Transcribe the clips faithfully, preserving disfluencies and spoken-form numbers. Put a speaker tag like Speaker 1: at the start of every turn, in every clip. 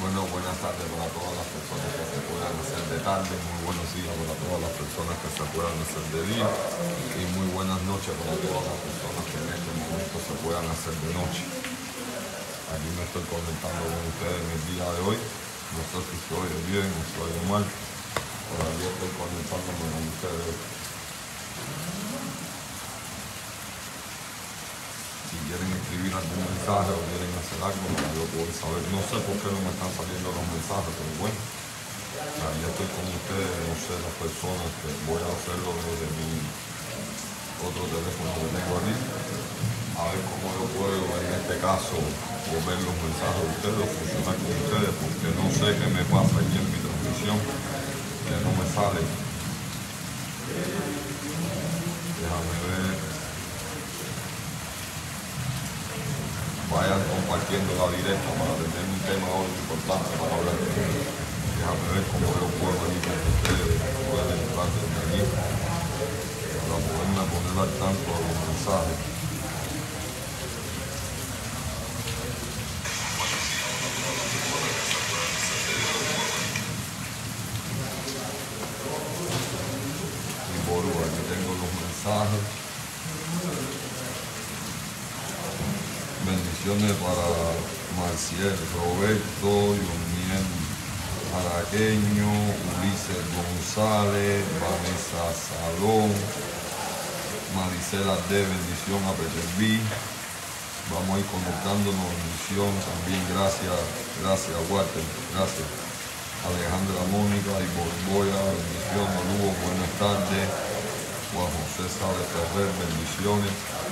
Speaker 1: Bueno, buenas tardes para todas las personas que se puedan hacer de tarde, muy buenos días para todas las personas que se puedan hacer de día y muy buenas noches para todas las personas que en este momento se puedan hacer de noche. Aquí me estoy conectando con ustedes en el día de hoy. No sé si se oye bien o se oye mal, pero aquí estoy conectándome con ustedes. Si quieren escribir algún mensaje o quieren hacer algo, para yo poder saber. No sé por qué no me están saliendo los mensajes, pero bueno, ahí estoy con ustedes, no sé las personas que voy a hacerlo desde mi otro teléfono que tengo aquí, a ver cómo yo puedo en este caso ver los mensajes de ustedes, funcionar con ustedes, porque no sé qué me pasa aquí en mi transmisión, que no me sale. Déjame ver. Vayan compartiendo la directa para tener un tema hoy importante para hablar. Déjame ver cómo yo puedo ir con ustedes, pueden entrar desde aquí, para poderme poner al tanto de los mensajes. Y por aquí tengo los mensajes. Bendiciones para Marciel, Roberto, Yoniel Araqueño, Ulises González, Vanessa Salón, Maricela D, bendición a Peter B. Vamos a ir conectándonos, bendición también, gracias, gracias Walter, gracias. Alejandra Mónica y Borboya, bendición, Lugo, buenas tardes. Juan José Sabe Ferrer, bendiciones.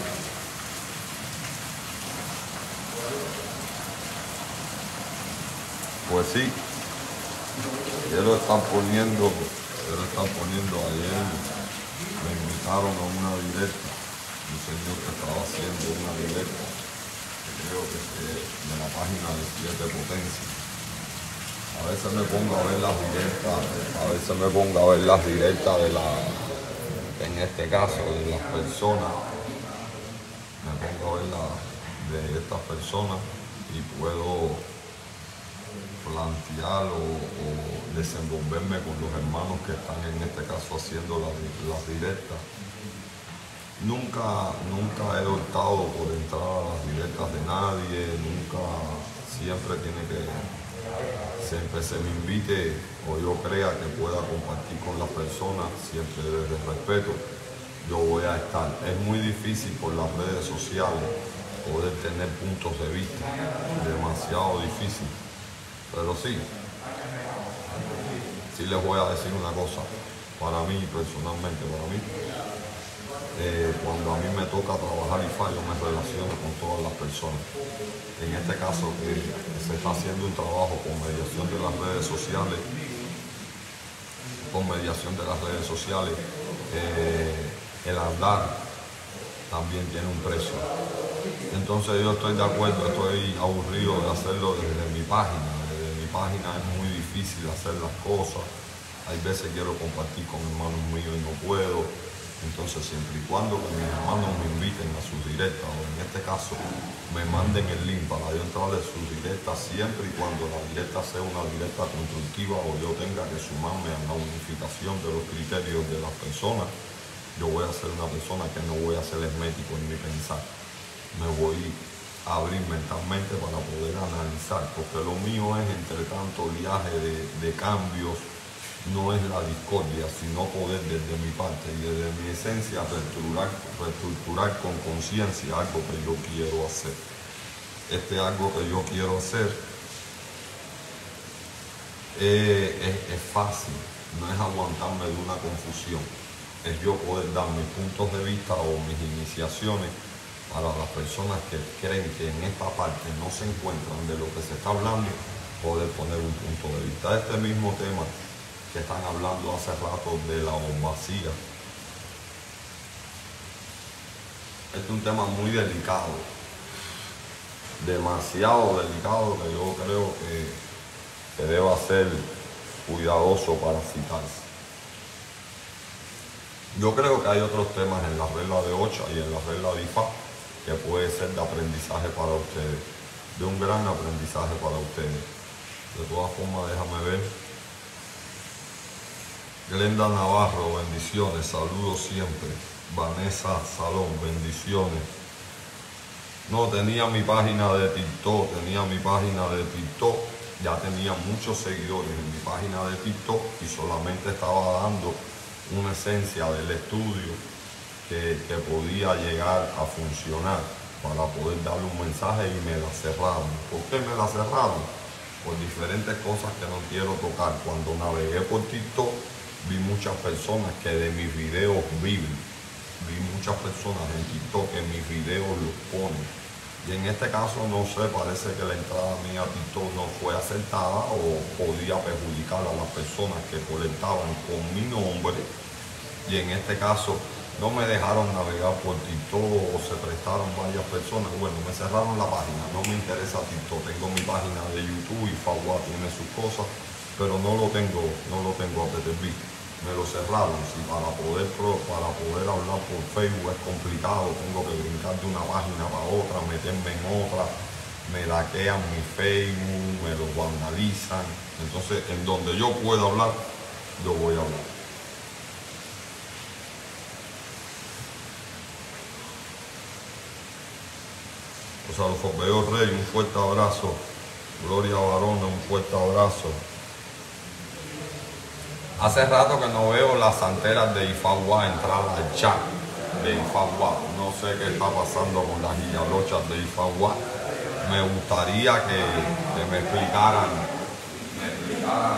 Speaker 1: Pues sí, ya lo están poniendo, ya lo están poniendo ayer, me invitaron a una directa, un señor que estaba haciendo una directa, creo que es de la página de Siete Potencia. A veces me pongo a ver las directas, a veces me pongo a ver las directas de la, en este caso, de las personas, me pongo a ver la, de estas personas y puedo plantear o, o desenvolverme con los hermanos que están en este caso haciendo las la directas. Nunca, nunca he optado por entrar a las directas de nadie, nunca, siempre tiene que, siempre se me invite o yo crea que pueda compartir con las personas, siempre desde el respeto, yo voy a estar. Es muy difícil por las redes sociales poder tener puntos de vista, demasiado difícil. Pero sí, sí les voy a decir una cosa, para mí personalmente, para mí, eh, cuando a mí me toca trabajar I F A, yo me relaciono con todas las personas. En este caso, que se está haciendo un trabajo con mediación de las redes sociales, con mediación de las redes sociales, eh, el andar también tiene un precio. Entonces yo estoy de acuerdo, estoy aburrido de hacerlo desde mi página. Página es muy difícil hacer las cosas, hay veces quiero compartir con hermanos míos y no puedo, entonces siempre y cuando que mis hermanos me inviten a sus directas o en este caso me manden el link para yo entrar a sus directas, siempre y cuando la directa sea una directa constructiva o yo tenga que sumarme a la unificación de los criterios de las personas, yo voy a ser una persona que no voy a ser hermético en mi pensar, me voy abrir mentalmente para poder analizar, porque lo mío es entre tanto viaje de, de cambios, no es la discordia, sino poder desde mi parte y desde mi esencia reestructurar, reestructurar con conciencia algo que yo quiero hacer. Este algo que yo quiero hacer eh, es, es fácil, no es aguantarme de una confusión, es yo poder dar mis puntos de vista o mis iniciaciones para las personas que creen que en esta parte no se encuentran de lo que se está hablando, poder poner un punto de vista. Este mismo tema que están hablando hace rato de la bombacía, este es un tema muy delicado, demasiado delicado, que yo creo que, que deba ser cuidadoso para citarse. Yo creo que hay otros temas en la regla de Ocha y en la regla de I F A que puede ser de aprendizaje para ustedes, de un gran aprendizaje para ustedes. De todas formas, déjame ver. Glenda Navarro, bendiciones, saludos siempre. Vanessa Salón, bendiciones. No, tenía mi página de TikTok, tenía mi página de TikTok, ya tenía muchos seguidores en mi página de TikTok y solamente estaba dando una esencia del estudio que, que podía llegar a funcionar para poder darle un mensaje y me la cerraron. ¿Por qué me la cerraron? Por diferentes cosas que no quiero tocar. Cuando navegué por TikTok vi muchas personas que de mis videos viven. Vi muchas personas en TikTok que mis videos los ponen. Y en este caso, no sé, parece que la entrada mía a TikTok no fue acertada o podía perjudicar a las personas que conectaban con mi nombre. Y en este caso, no me dejaron navegar por TikTok o se prestaron varias personas. Bueno, me cerraron la página, no me interesa TikTok. Tengo mi página de YouTube y Fagua tiene sus cosas, pero no lo tengo, no lo tengo a P T V. Me lo cerraron. Si para poder, para poder hablar por Facebook es complicado, tengo que brincar de una página para otra, meterme en otra, me laquean mi Facebook, me lo vandalizan. Entonces, en donde yo pueda hablar, yo voy a hablar. O sea, los Forbeos Rey, un fuerte abrazo. Gloria Barona, un fuerte abrazo. Hace rato que no veo las santeras de Ifagua entrar al chat de Ifagua. No sé qué está pasando con las guillalochas de Ifagua. Me gustaría que, que me explicaran, me explicaran,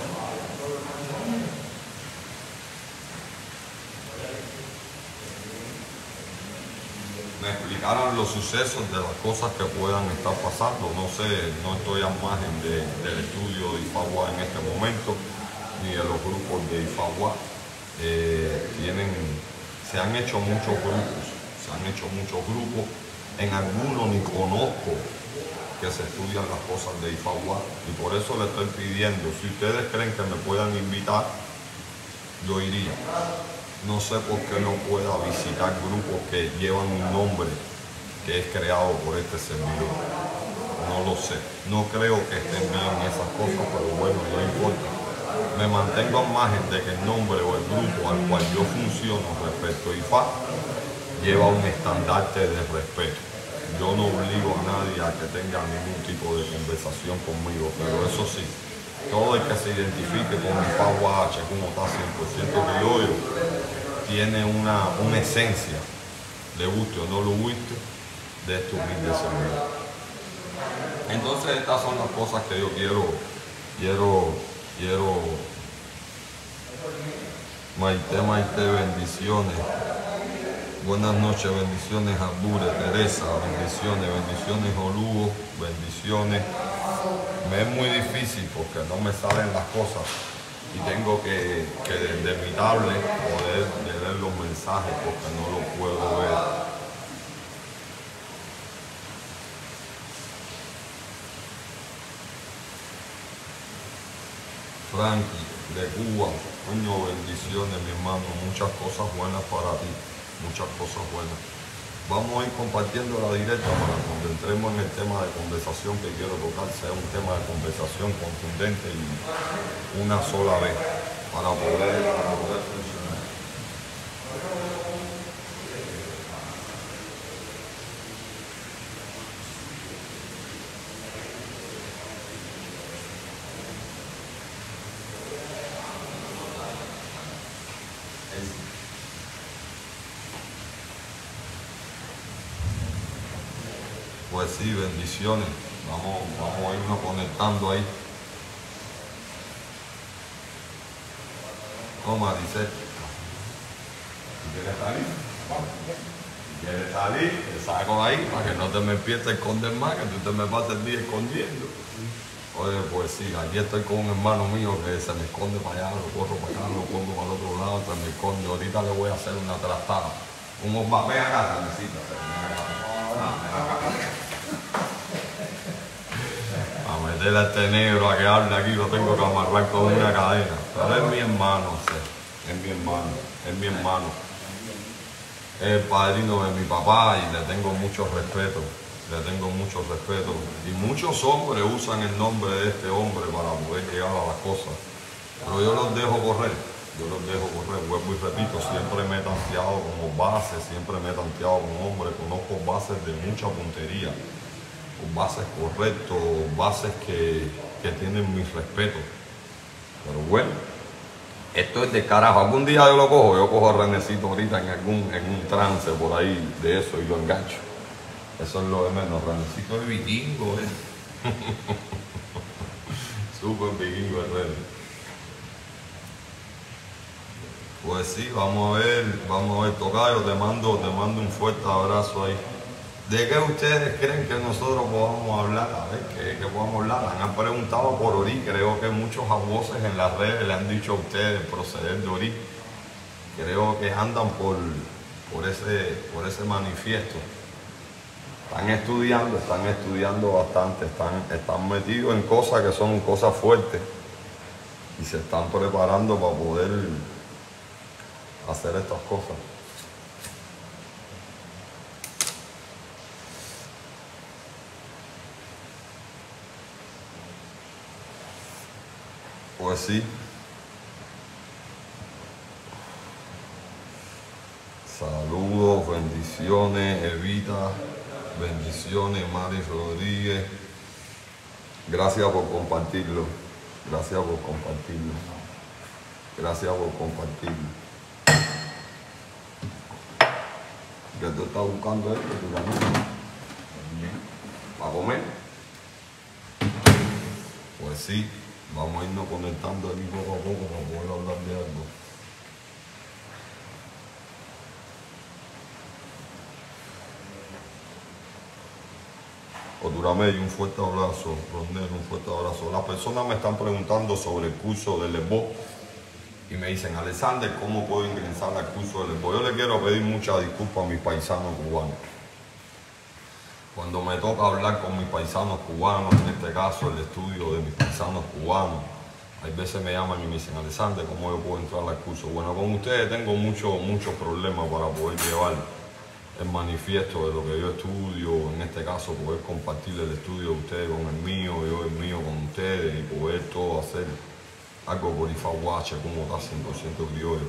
Speaker 1: me explicaran los sucesos de las cosas que puedan estar pasando. No sé, no estoy a margen de, del estudio de Ifagua en este momento, ni de los grupos de Ifagua. Eh, tienen, se han hecho muchos grupos, se han hecho muchos grupos, en algunos ni conozco que se estudian las cosas de Ifagua y por eso le estoy pidiendo, si ustedes creen que me puedan invitar, yo iría. No sé por qué no pueda visitar grupos que llevan un nombre que es creado por este servidor. No lo sé, no creo que estén bien esas cosas, pero bueno, no importa. Me mantengo al margen de que el nombre o el grupo al cual yo funciono respecto a I F A lleva un estandarte de respeto. Yo no obligo a nadie a que tenga ningún tipo de conversación conmigo, pero eso sí, todo el que se identifique con I F A U A H como está cien por ciento criollo tiene una, una esencia, le guste o no lo guste, de este humilde servidor. Entonces estas son las cosas que yo quiero, quiero, quiero, Maite, Maite, bendiciones. Buenas noches, bendiciones Abdure, Teresa, bendiciones, bendiciones Olugo, bendiciones. Me es muy difícil porque no me salen las cosas y tengo que, que desde mi tablet poder leer los mensajes porque no lo puedo ver. Frankie, de Cuba, coño, bendiciones mi hermano, muchas cosas buenas para ti, muchas cosas buenas. Vamos a ir compartiendo la directa para cuando entremos en el tema de conversación que quiero tocar, sea un tema de conversación contundente y una sola vez para poder, para poder funcionar. Pues sí, bendiciones. Vamos, vamos a irnos conectando ahí. Toma, dice. ¿Quieres salir? ¿Quieres salir? Te saco ahí para que no te me empieces a esconder más, que tú te me pases el día escondiendo. Oye, pues sí, aquí estoy con un hermano mío que se me esconde para allá, lo corro para acá, lo pongo para el otro lado, se me esconde. Ahorita le voy a hacer una trastada. Un bomba, ven acá, necesita. A meterle a este negro a que hable aquí, lo tengo que amarrar con una cadena. Pero es mi hermano, sí, es mi hermano, es mi hermano. Es el padrino de mi papá y le tengo mucho respeto. le tengo mucho respeto. Y muchos hombres usan el nombre de este hombre para poder llegar a las cosas. Pero yo los dejo correr, yo los dejo correr, vuelvo y repito, siempre me he tanteado como base, siempre me he tanteado como hombre, conozco bases de mucha puntería, bases correctos, bases que, que tienen mi respeto. Pero bueno, esto es de carajo. Algún día yo lo cojo, yo cojo a Renecito ahorita en algún en un trance por ahí de eso y lo engancho. Eso es lo de menos. Renecito es vikingo, ¿eh? Súper vikingo el René. Pues sí, vamos a ver, vamos a ver, tocayo, te mando, te mando un fuerte abrazo ahí. ¿De qué ustedes creen que nosotros podamos hablar? A ver, ¿qué, qué podamos hablar? Han preguntado por Ori, creo que muchos abusos en las redes le han dicho a ustedes proceder de Ori. Creo que andan por, por, ese, por ese manifiesto. Están estudiando, están estudiando bastante, están, están metidos en cosas que son cosas fuertes y se están preparando para poder hacer estas cosas. Pues sí. Saludos, bendiciones, Evita, bendiciones, Mari Rodríguez. Gracias por compartirlo. Gracias por compartirlo. Gracias por compartirlo. ¿Qué tú estás buscando esto? ¿Para comer? Pues sí, vamos a irnos conectando aquí poco a poco para poder hablar de algo. Oturamedio, un fuerte abrazo. Ronel, un fuerte abrazo. Las personas me están preguntando sobre el curso del Lesbo y me dicen, Alexander, ¿cómo puedo ingresar al curso del Lesbo? Yo le quiero pedir muchas disculpas a mis paisanos cubanos. Cuando me toca hablar con mis paisanos cubanos, en este caso el estudio de mis paisanos cubanos, hay veces me llaman y me dicen, Alexander, ¿cómo yo puedo entrar al curso? Bueno, con ustedes tengo muchos muchos problemas para poder llevar el manifiesto de lo que yo estudio, en este caso poder compartir el estudio de ustedes con el mío, yo el mío con ustedes y poder todo hacer algo por Ifaguache, como está cien por ciento criollo.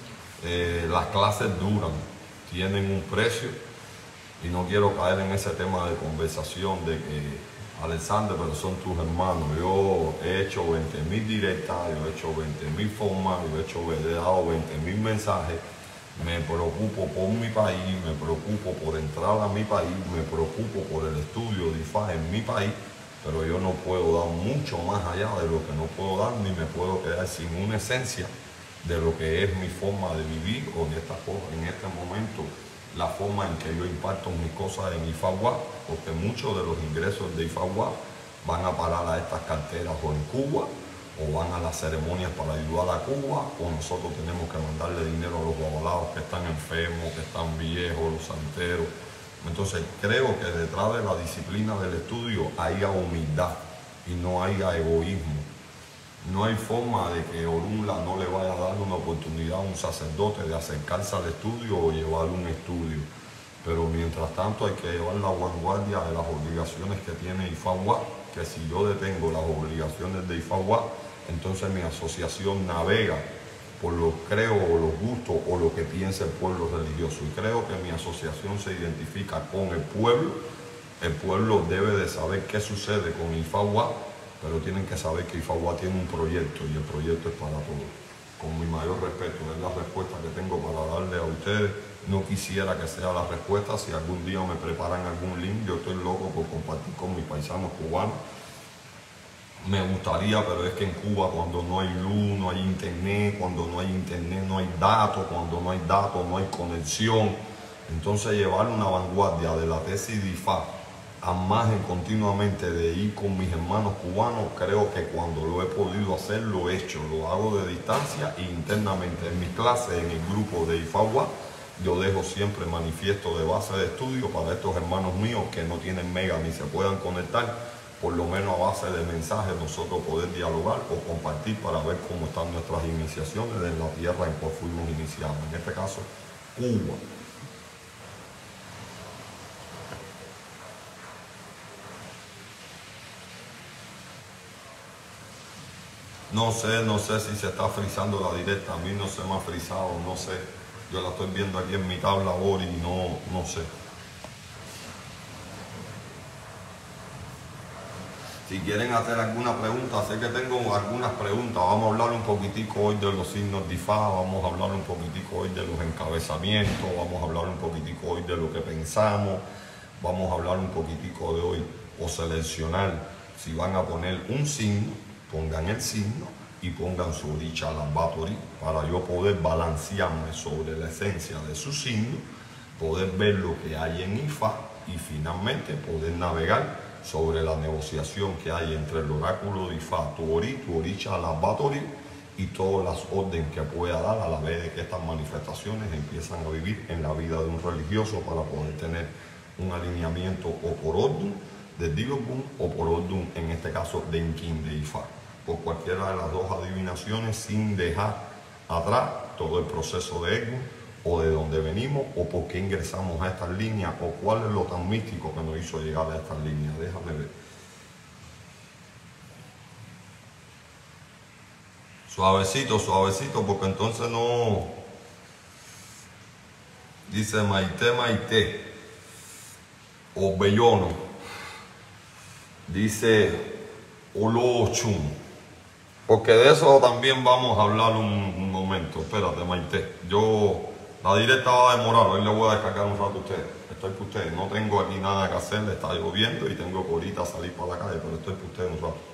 Speaker 1: Eh, las clases duran, tienen un precio y no quiero caer en ese tema de conversación de que, Alexander, pero son tus hermanos. Yo he hecho veinte mil directas, yo he hecho veinte mil formas, yo he, hecho, he dado veinte mil mensajes. Me preocupo por mi país, me preocupo por entrar a mi país, me preocupo por el estudio de I F A en mi país, pero yo no puedo dar mucho más allá de lo que no puedo dar, ni me puedo quedar sin una esencia de lo que es mi forma de vivir o en, esta, en este momento la forma en que yo imparto mis cosas en Ifagua, porque muchos de los ingresos de Ifagua van a parar a estas carteras o en Cuba, o van a las ceremonias para ayudar a Cuba, o nosotros tenemos que mandarle dinero a los babalados que están enfermos, que están viejos, los santeros. Entonces creo que detrás de la disciplina del estudio haya humildad y no haya egoísmo. No hay forma de que Orunla no le vaya a dar una oportunidad a un sacerdote de acercarse al estudio o llevar un estudio. Pero mientras tanto hay que llevar la vanguardia de las obligaciones que tiene Ifagua, que si yo detengo las obligaciones de Ifagua, entonces mi asociación navega por los creos o los gustos o lo que piensa el pueblo religioso. Y creo que mi asociación se identifica con el pueblo. El pueblo debe de saber qué sucede con Ifagua, pero tienen que saber que Ifagua tiene un proyecto y el proyecto es para todos. Con mi mayor respeto, es la respuesta que tengo para darle a ustedes. No quisiera que sea la respuesta. Si algún día me preparan algún link, yo estoy loco por compartir con mis paisanos cubanos. Me gustaría, pero es que en Cuba cuando no hay luz, no hay internet, cuando no hay internet no hay datos, cuando no hay datos no hay conexión. Entonces llevar una vanguardia de la tesis de I F A a margen continuamente de ir con mis hermanos cubanos, creo que cuando lo he podido hacer, lo he hecho. Lo hago de distancia e internamente. En mis clases, en el grupo de Ifagua, yo dejo siempre manifiesto de base de estudio para estos hermanos míos que no tienen mega ni se puedan conectar. Por lo menos a base de mensajes nosotros poder dialogar o compartir para ver cómo están nuestras iniciaciones en la tierra en cual fuimos iniciados. En este caso, Cuba. No sé, no sé si se está frizando la directa. A mí no se me ha frizado, no sé. Yo la estoy viendo aquí en mi tabla ahora y no, no sé. Si quieren hacer alguna pregunta, sé que tengo algunas preguntas. Vamos a hablar un poquitico hoy de los signos de Ifá, vamos a hablar un poquitico hoy de los encabezamientos, vamos a hablar un poquitico hoy de lo que pensamos, vamos a hablar un poquitico de hoy o seleccionar. Si van a poner un signo, pongan el signo y pongan su Orisha Lambatori para yo poder balancearme sobre la esencia de su signo, poder ver lo que hay en Ifá y finalmente poder navegar sobre la negociación que hay entre el oráculo de Ifá, tu Ori, tu Orisha Lambatori y todas las órdenes que pueda dar a la vez de que estas manifestaciones empiezan a vivir en la vida de un religioso para poder tener un alineamiento o por orden de Dilogun o por orden, en este caso, de Inkin de Ifá, por cualquiera de las dos adivinaciones sin dejar atrás todo el proceso de ego o de dónde venimos, o por qué ingresamos a estas líneas, o cuál es lo tan místico que nos hizo llegar a estas líneas. Déjame ver. Suavecito, suavecito, porque entonces no... Dice Maite, Maite, o Bellono. Dice Olo Chum. Porque de eso también vamos a hablar un, un momento. Espérate, Maite. Yo... La directa va a demorar, hoy le voy a descargar un rato a ustedes. Estoy por ustedes, no tengo aquí nada que hacer, está lloviendo y tengo que ahorita salir para la calle, pero estoy por ustedes un rato.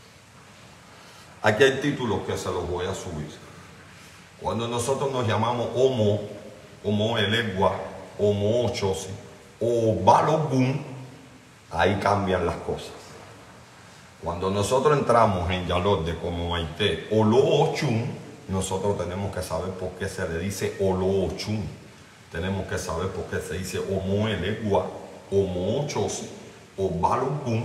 Speaker 1: Aquí hay títulos que se los voy a subir. Cuando nosotros nos llamamos Homo, Homo Elegua, Homo Ochosi o Balogun, ahí cambian las cosas. Cuando nosotros entramos en Yalorde como Maite o Lo Ochun, nosotros tenemos que saber por qué se le dice Olo Ochun. Tenemos que saber por qué se dice Homo Elegua, Homo Ochosi, o Balogun,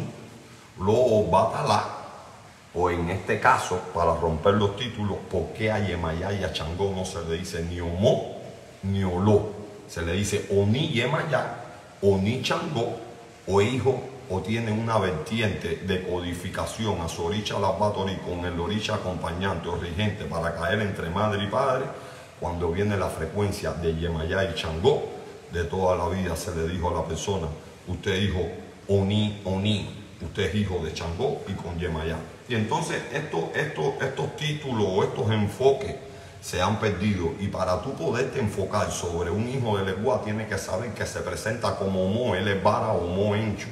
Speaker 1: Lo Batalá, o en este caso, para romper los títulos, por qué a Yemayá y a Changó no se le dice ni Homo ni Olo. Se le dice Oni Yemayá, Oni Changó, o hijo, o tiene una vertiente de codificación a su Orisha Lambatori con el Orisha acompañante o regente para caer entre madre y padre. Cuando viene la frecuencia de Yemayá y Changó, de toda la vida se le dijo a la persona, usted es hijo Oni, Oni, usted es hijo de Changó y con Yemayá. Y entonces estos, estos, estos títulos o estos enfoques se han perdido, y para tú poderte enfocar sobre un hijo de Legua tienes que saber que se presenta como Homo, él es Vara o Homo Enchu.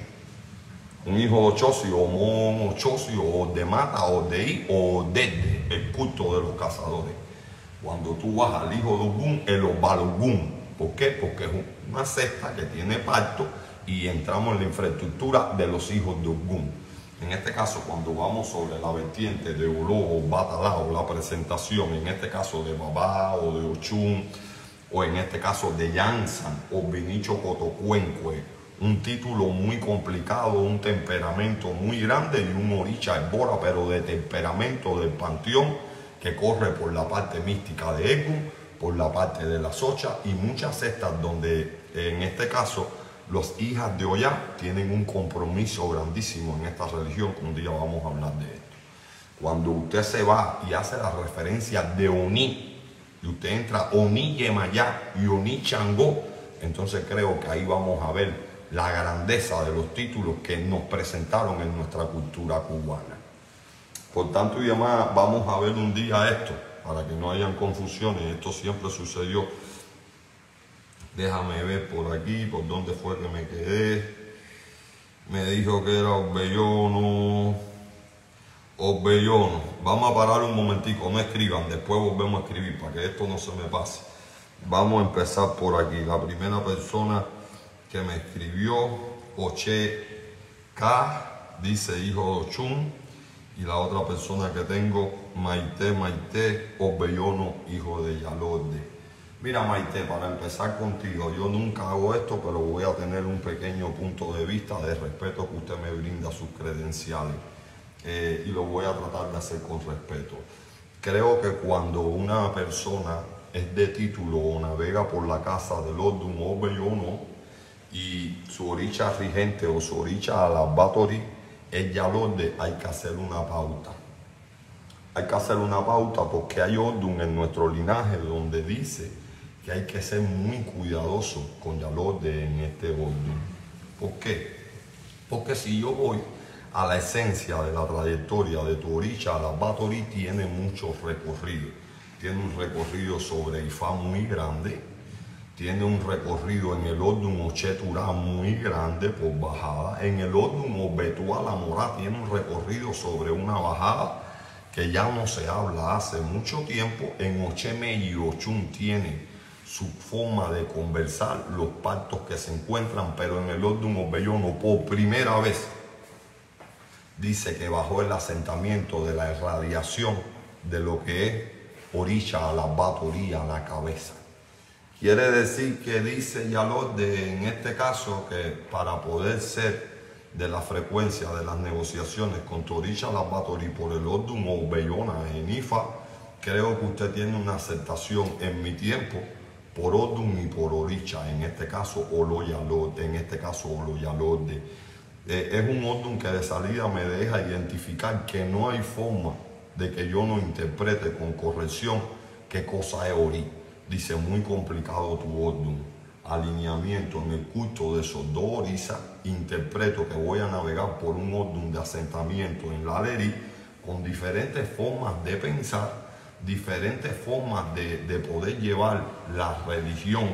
Speaker 1: Un hijo de Ochosi, o Mon Ochosi, o de Mata, o de I, o Dede, el culto de los cazadores. Cuando tú vas al hijo de Ogún, el Obalogún. ¿Por qué? Porque es una secta que tiene pacto y entramos en la infraestructura de los hijos de Ogún. En este caso, cuando vamos sobre la vertiente de Olo o Batalá, o la presentación, en este caso de Babá o de Ochun, o en este caso de Yansan o Benicho Cotocuenque, un título muy complicado, un temperamento muy grande y un Orisha Ebora, pero de temperamento del panteón que corre por la parte mística de Egu, por la parte de la Socha y muchas sectas donde en este caso los hijas de Oya tienen un compromiso grandísimo en esta religión, que un día vamos a hablar de esto. Cuando usted se va y hace la referencia de Oni, y usted entra Oni Yemayá y Oni Changó, entonces creo que ahí vamos a ver la grandeza de los títulos que nos presentaron en nuestra cultura cubana. Por tanto y demás, vamos a ver un día esto, para que no hayan confusiones. Esto siempre sucedió. Déjame ver por aquí, por dónde fue que me quedé. Me dijo que era Orbellono. Orbellono. Vamos a parar un momentico, no escriban, después volvemos a escribir para que esto no se me pase. Vamos a empezar por aquí. La primera persona que me escribió, Oche K, dice hijo de Ochun, y la otra persona que tengo, Maite, Maite, Orbellono, hijo de Yalorde. Mira, Maite, para empezar contigo, yo nunca hago esto, pero voy a tener un pequeño punto de vista de respeto que usted me brinda a sus credenciales, eh, y lo voy a tratar de hacer con respeto. Creo que cuando una persona es de título o navega por la casa del orden Orbellono, y su Orisha rigente o su Orisha Lambatori es Yalorde, hay que hacer una pauta. hay que hacer una pauta porque hay Odun en nuestro linaje donde dice que hay que ser muy cuidadoso con Yalorde en este Odun. ¿Por qué? Porque si yo voy a la esencia de la trayectoria de tu orisha, la Batorí tiene mucho recorrido. Tiene un recorrido sobre Ifá muy grande, tiene un recorrido en el Odun Ocheturá muy grande por bajada. En el Odun Obetuá la Morá tiene un recorrido sobre una bajada que ya no se habla hace mucho tiempo. En Ocheme y Ochun tiene su forma de conversar, los pactos que se encuentran, pero en el Odun Obellono por primera vez dice que bajó el asentamiento de la irradiación de lo que es orisha a la Batorí, a la cabeza. Quiere decir que dice Yalorde en este caso que para poder ser de la frecuencia de las negociaciones con tu orisha a la Batorí por el Odun Obellona en Ifa, creo que usted tiene una aceptación en mi tiempo por Odun y por orisha, en este caso Olo Yalorde, en este caso Olo Yalorde. Eh, es un Odun que de salida me deja identificar que no hay forma de que yo no interprete con corrección qué cosa es Ori. Dice, muy complicado tu Odun. Alineamiento en el culto de esos dos orisas. Interpreto que voy a navegar por un Odun de asentamiento en la Leri con diferentes formas de pensar, diferentes formas de, de poder llevar la religión,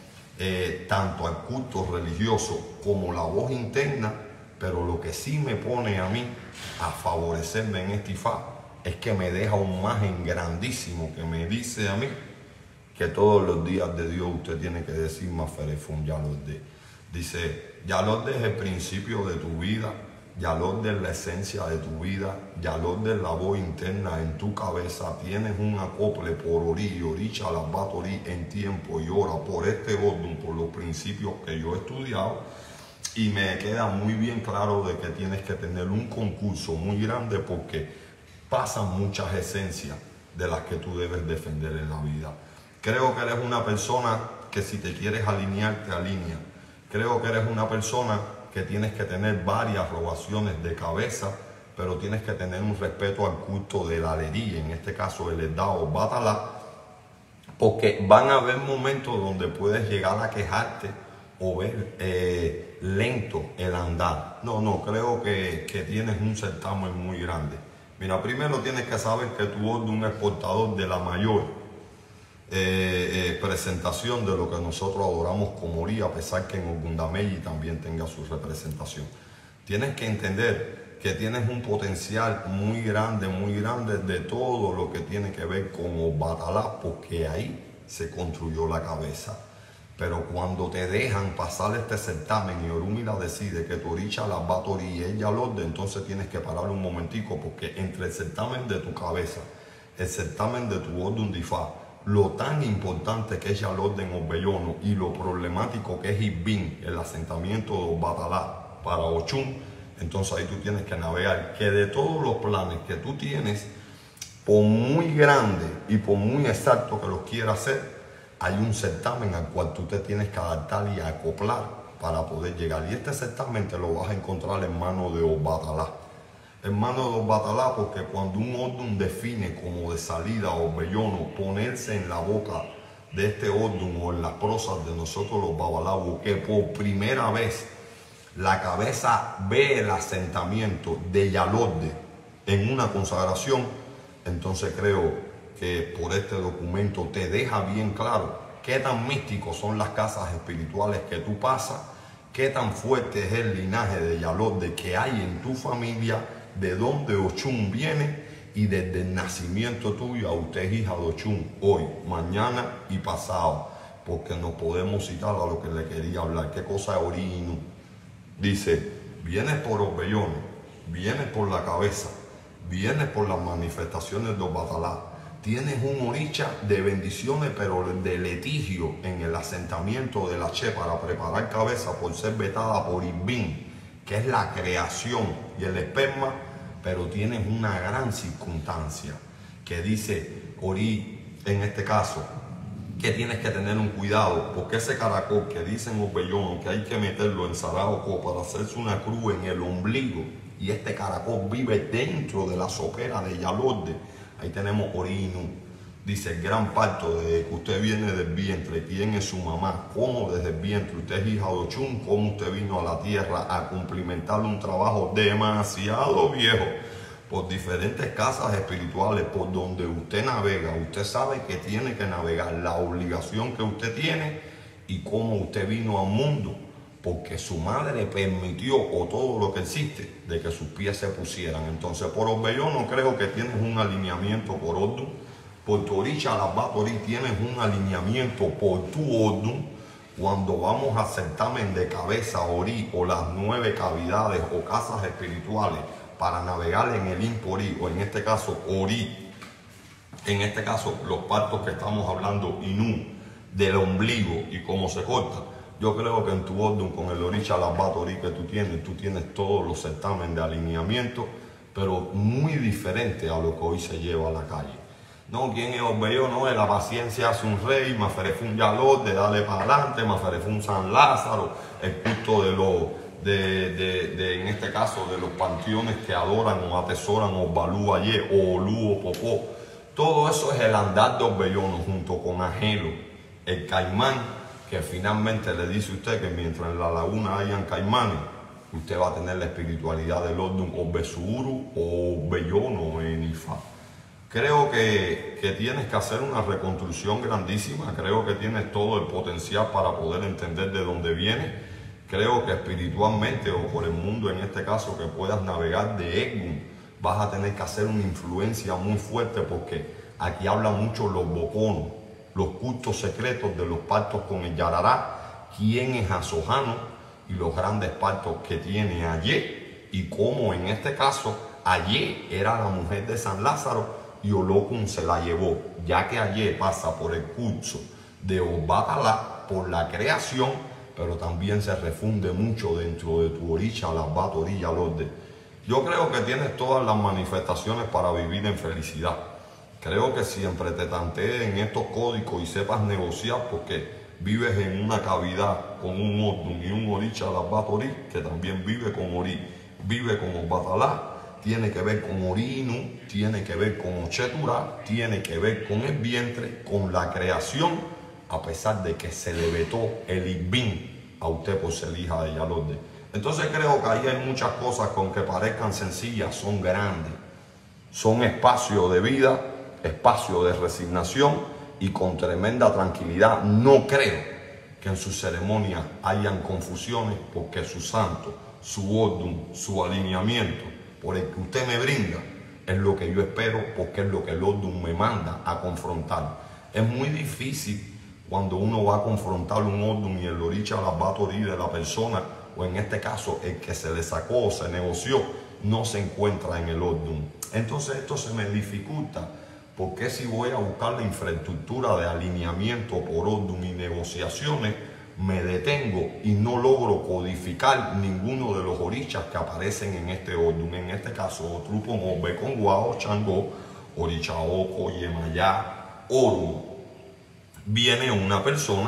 Speaker 1: eh, tanto al culto religioso como la voz interna. Pero lo que sí me pone a mí a favorecerme en este Ifá es que me deja un margen grandísimo que me dice a mí que todos los días de Dios usted tiene que decir Maferefun Yalorde. Dice, Yalorde es el principio de tu vida, Yalorde es la esencia de tu vida, Yalorde es la voz interna en tu cabeza. Tienes un acople por Ori, Orisha la Batorí en tiempo y hora por este Odun, por los principios que yo he estudiado. Y me queda muy bien claro de que tienes que tener un concurso muy grande porque pasan muchas esencias de las que tú debes defender en la vida. Creo que eres una persona que si te quieres alinear, te alinea. Creo que eres una persona que tienes que tener varias rogaciones de cabeza, pero tienes que tener un respeto al culto de la alería, en este caso el Edao Batalá, porque van a haber momentos donde puedes llegar a quejarte o ver eh, lento el andar. No, no, creo que, que tienes un certamen muy grande. Mira, primero tienes que saber que tu Odun es portador de la mayor eh, eh, presentación de lo que nosotros adoramos como Ori, a pesar que en Ogundameyi también tenga su representación. Tienes que entender que tienes un potencial muy grande, muy grande de todo lo que tiene que ver con Obatalá, porque ahí se construyó la cabeza. Pero cuando te dejan pasar este certamen y Orúmila decide que tu orisha la Batorí y ella Yalorde, entonces tienes que parar un momentico, porque entre el certamen de tu cabeza, el certamen de tu Odun Difá, lo tan importante que es Yalorde en Obellono y lo problemático que es Ibin, el asentamiento de Batalá para Ochun, entonces ahí tú tienes que navegar. Que de todos los planes que tú tienes, por muy grande y por muy exacto que los quieras hacer, hay un certamen al cual tú te tienes que adaptar y acoplar para poder llegar. Y este certamen te lo vas a encontrar en manos de Obatalá. En manos de Obatalá, porque cuando un Odun define como de salida Obellono ponerse en la boca de este Odun o en las prosas de nosotros los babalabos, que por primera vez la cabeza ve el asentamiento de Yalorde en una consagración, entonces creo que por este documento te deja bien claro qué tan místicos son las casas espirituales que tú pasas, qué tan fuerte es el linaje de Yalorde que hay en tu familia, de dónde Ochun viene y desde el nacimiento tuyo a usted es hija de Ochun, hoy, mañana y pasado, porque nos podemos citar a lo que le quería hablar. ¿Qué cosa es Orinu? Dice, vienes por Obellono, vienes por la cabeza, vienes por las manifestaciones de Obatalá. Tienes un orisha de bendiciones, pero de litigio en el asentamiento de la Che para preparar cabeza por ser vetada por Ibin, que es la creación y el esperma, pero tienes una gran circunstancia que dice Ori, en este caso, que tienes que tener un cuidado, porque ese caracol que dicen Obellono que hay que meterlo en Saraoco para hacerse una cruz en el ombligo, y este caracol vive dentro de la sopera de Yalorde, Ahí tenemos Ori y Nu. Dice, el gran parto desde que usted viene del vientre, quién es su mamá, cómo desde el vientre usted es hija de Ochun, cómo usted vino a la tierra a cumplimentar un trabajo demasiado viejo por diferentes casas espirituales por donde usted navega. Usted sabe que tiene que navegar, la obligación que usted tiene y cómo usted vino al mundo, porque su madre permitió, o todo lo que existe, de que sus pies se pusieran. Entonces, por Obeyo no creo que tienes un alineamiento por Ordun. Por tu Orisha Alabat Ori tienes un alineamiento por tu Ordun. Cuando vamos a certamen de cabeza Ori o las nueve cavidades o casas espirituales para navegar en el Impori, o en este caso Ori, en este caso los partos que estamos hablando, Inu, del ombligo y cómo se corta. Yo creo que en tu Ordun, con el Orisha Alabat Ori que tú tienes, tú tienes todos los certámenes de alineamiento, pero muy diferente a lo que hoy se lleva a la calle. No, ¿quién es Obeyo? No, de la paciencia hace un rey, Maferefún un Yalot, de darle para adelante, Maferefún un San Lázaro, el culto de los, de, de, de, en este caso, de los panteones que adoran o atesoran o Balú Aye, o Olú o Popó. Todo eso es el andar de Obeyono junto con Agelo, el caimán, que finalmente le dice a usted que mientras en la laguna hayan caimanes, usted va a tener la espiritualidad del Ordun Obesuuru o Obeyono en Ifa. Creo que, que tienes que hacer una reconstrucción grandísima. Creo que tienes todo el potencial para poder entender de dónde viene. Creo que espiritualmente o por el mundo, en este caso, que puedas navegar de Egun, vas a tener que hacer una influencia muy fuerte, porque aquí hablan mucho los boconos, los cultos secretos de los partos con el Yarará, quién es Asojano y los grandes partos que tiene Ayé, y cómo en este caso Ayé era la mujer de San Lázaro y Olokun se la llevó, ya que Ayé pasa por el curso de Obatalá, por la creación, pero también se refunde mucho dentro de tu Orisha Alabat Ori Yalorde. Yo creo que tienes todas las manifestaciones para vivir en felicidad. Creo que siempre te tantees en estos códigos y sepas negociar, porque vives en una cavidad con un Ordun y un Orisha Alabat Ori que también vive con Ori, vive con Obatalá. Tiene que ver con Orinu, tiene que ver con Ocheturá, tiene que ver con el vientre, con la creación, a pesar de que se le vetó el Ibín a usted por ser hija de Yalorde. Entonces creo que ahí hay muchas cosas con que parezcan sencillas, son grandes. Son espacios de vida, espacios de resignación y con tremenda tranquilidad. No creo que en sus ceremonias hayan confusiones, porque su santo, su Ordun, su alineamiento, por el que usted me brinda, es lo que yo espero, porque es lo que el Ordun me manda a confrontar. Es muy difícil cuando uno va a confrontar un Ordun y el Orisha Alabat Ori de la persona, o en este caso el que se le sacó o se negoció, no se encuentra en el Ordun. Entonces esto se me dificulta, porque si voy a buscar la infraestructura de alineamiento por Ordun y negociaciones, me detengo y no logro codificar ninguno de los orishas que aparecen en este Ordun. En este caso, Trupon, Obe, Conguao, Changó, Orichaoko, Yemayá, Orun. Viene una persona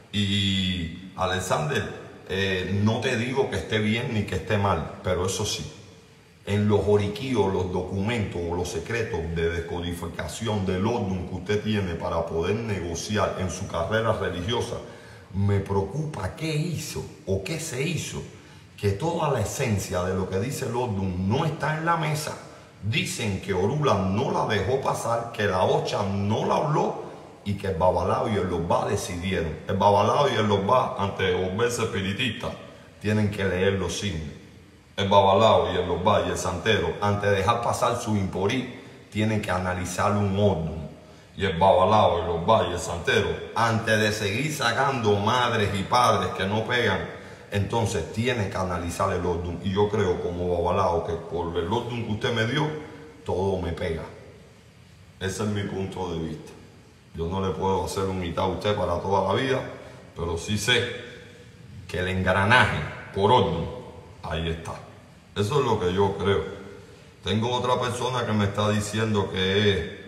Speaker 1: y, Alexander, eh, no te digo que esté bien ni que esté mal, pero eso sí, en los oriquíos, los documentos o los secretos de descodificación del Ordun que usted tiene para poder negociar en su carrera religiosa, me preocupa qué hizo o qué se hizo, que toda la esencia de lo que dice el Ordun no está en la mesa. Dicen que Orula no la dejó pasar, que la Ocha no la habló, y que el Babalao y el Lobá decidieron. El Babalao y el Lobá, antes de volverse espiritistas, tienen que leer los signos. El Babalao y el Lobá y el Santero, antes de dejar pasar su Imporí, tienen que analizar un Ordun. Y el Babalao, y los Lobá y el Santero, antes de seguir sacando madres y padres que no pegan, entonces tiene que analizar el Ordun. Y yo creo, como Babalao, que por el Ordun que usted me dio, todo me pega. Ese es mi punto de vista. Yo no le puedo hacer un mitad a usted para toda la vida, pero sí sé que el engranaje por Ordun, ahí está. Eso es lo que yo creo. Tengo otra persona que me está diciendo que es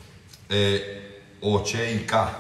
Speaker 1: Eh, Oche y K,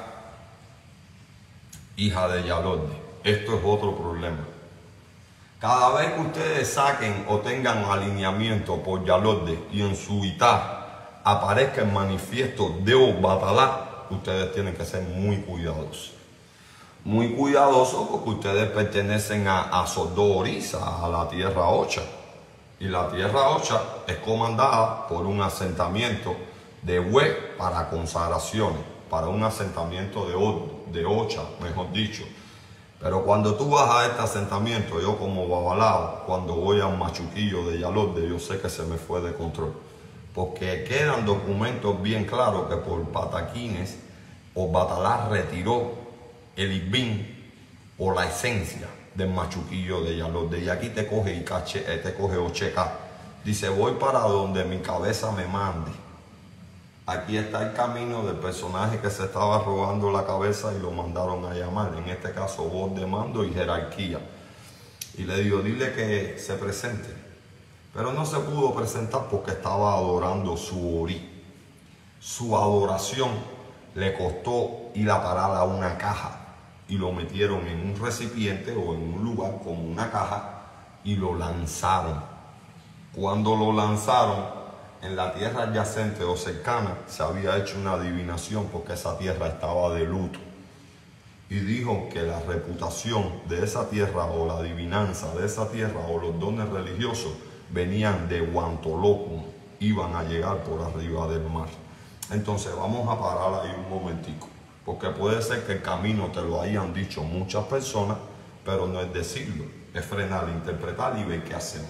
Speaker 1: hija de Yalorde. Esto es otro problema. Cada vez que ustedes saquen o tengan alineamiento por Yalorde y en su Itá aparezca el manifiesto de Obatalá, ustedes tienen que ser muy cuidadosos. Muy cuidadosos porque ustedes pertenecen a, a Sordoriza, a la tierra Ocha. Y la tierra Ocha es comandada por un asentamiento de Hue para consagraciones, para un asentamiento de, o, de Ocha, mejor dicho. Pero cuando tú vas a este asentamiento, yo como babalao, cuando voy a un machuquillo de Yalorde, yo sé que se me fue de control. Porque quedan documentos bien claros que por pataquines Obatalá retiró el ibín o la esencia del machuquillo de Yalorde. Y aquí te coge y cache, te coge Ocheca. Dice, voy para donde mi cabeza me mande. Aquí está el camino del personaje que se estaba robando la cabeza y lo mandaron a llamar. En este caso, voz de mando y jerarquía. Y le digo, dile que se presente. Pero no se pudo presentar porque estaba adorando su orí. Su adoración le costó ir a parar a una caja. Y lo metieron en un recipiente o en un lugar como una caja y lo lanzaron. Cuando lo lanzaron, en la tierra adyacente o cercana se había hecho una adivinación porque esa tierra estaba de luto. Y dijo que la reputación de esa tierra o la adivinanza de esa tierra o los dones religiosos venían de Huantolocum, iban a llegar por arriba del mar. Entonces vamos a parar ahí un momentico, porque puede ser que el camino te lo hayan dicho muchas personas, pero no es decirlo, es frenar, interpretar y ver qué hacemos.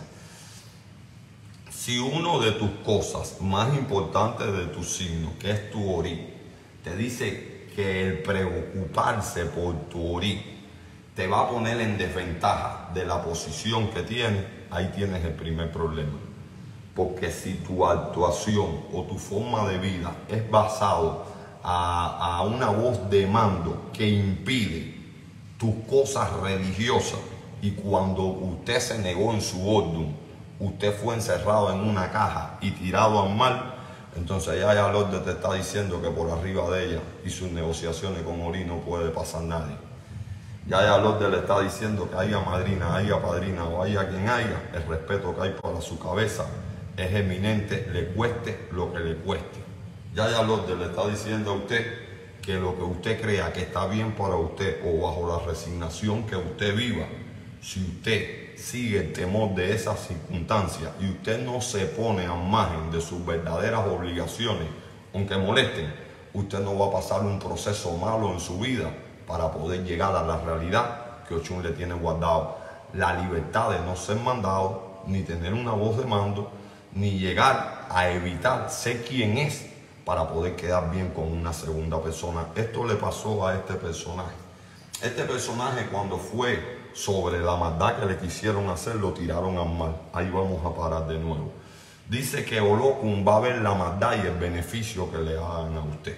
Speaker 1: Si uno de tus cosas más importantes de tu signo, que es tu orí, te dice que el preocuparse por tu orí te va a poner en desventaja de la posición que tienes, ahí tienes el primer problema. Porque si tu actuación o tu forma de vida es basado a, a una voz de mando que impide tus cosas religiosas, y cuando usted se negó en su orden, usted fue encerrado en una caja y tirado al mar, entonces ya Yalorde te está diciendo que por arriba de ella y sus negociaciones con Orí no puede pasar nadie. Ya Yalorde le está diciendo que haya madrina, haya padrina o haya quien haya, el respeto que hay para su cabeza es eminente, le cueste lo que le cueste. Ya Yalorde le está diciendo a usted que lo que usted crea que está bien para usted o bajo la resignación que usted viva, si usted sigue el temor de esas circunstancias y usted no se pone a margen de sus verdaderas obligaciones, aunque molesten, usted no va a pasar un proceso malo en su vida para poder llegar a la realidad que Ochun le tiene guardado. La libertad de no ser mandado, ni tener una voz de mando, ni llegar a evitar ser quien es para poder quedar bien con una segunda persona. Esto le pasó a este personaje. Este personaje, cuando fue sobre la maldad que le quisieron hacer, lo tiraron al mar. Ahí vamos a parar de nuevo. Dice que Olokun va a ver la maldad y el beneficio que le hagan a usted.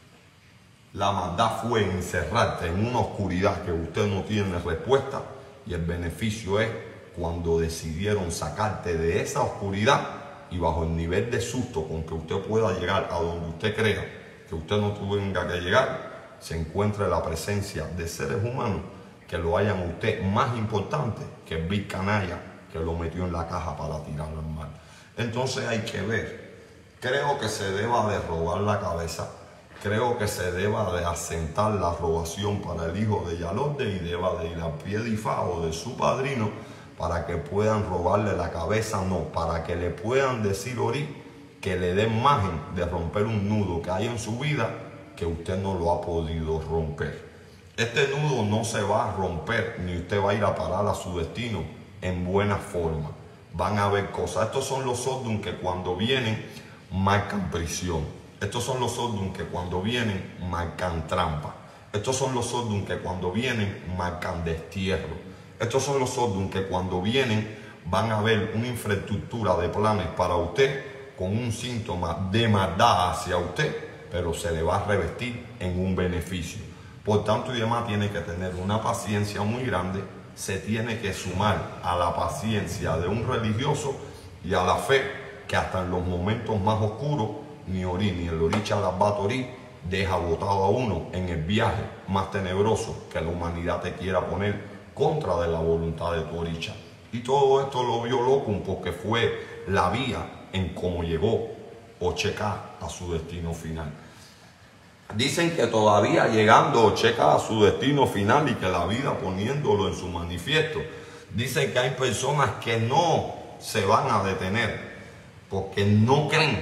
Speaker 1: La maldad fue encerrarte en una oscuridad que usted no tiene respuesta, y el beneficio es cuando decidieron sacarte de esa oscuridad y bajo el nivel de susto con que usted pueda llegar a donde usted crea que usted no tenga que llegar, se encuentra la presencia de seres humanos que lo hayan a usted más importante que el Big Canalla que lo metió en la caja para tirarlo al mar. Entonces hay que ver. Creo que se deba de robar la cabeza. Creo que se deba de asentar la robación para el hijo de Yalorde y deba de ir al pie de Ifá o de su padrino para que puedan robarle la cabeza, no, para que le puedan decir Orí que le den margen de romper un nudo que hay en su vida que usted no lo ha podido romper. Este nudo no se va a romper, ni usted va a ir a parar a su destino en buena forma. Van a haber cosas. Estos son los Sordun que cuando vienen marcan prisión. Estos son los Sordun que cuando vienen marcan trampa. Estos son los Sordun que cuando vienen marcan destierro. Estos son los Sordun que cuando vienen van a ver una infraestructura de planes para usted con un síntoma de maldad hacia usted, pero se le va a revestir en un beneficio. Por tanto y demás, tiene que tener una paciencia muy grande, se tiene que sumar a la paciencia de un religioso y a la fe que hasta en los momentos más oscuros, ni Orí ni el Oricha Latbat Orí deja botado a uno en el viaje más tenebroso que la humanidad te quiera poner contra de la voluntad de tu Oricha. Y todo esto lo vio Olokun porque fue la vía en cómo llegó Ocheca a su destino final. Dicen que todavía llegando Ocheca a su destino final y que la vida poniéndolo en su manifiesto, dicen que hay personas que no se van a detener porque no creen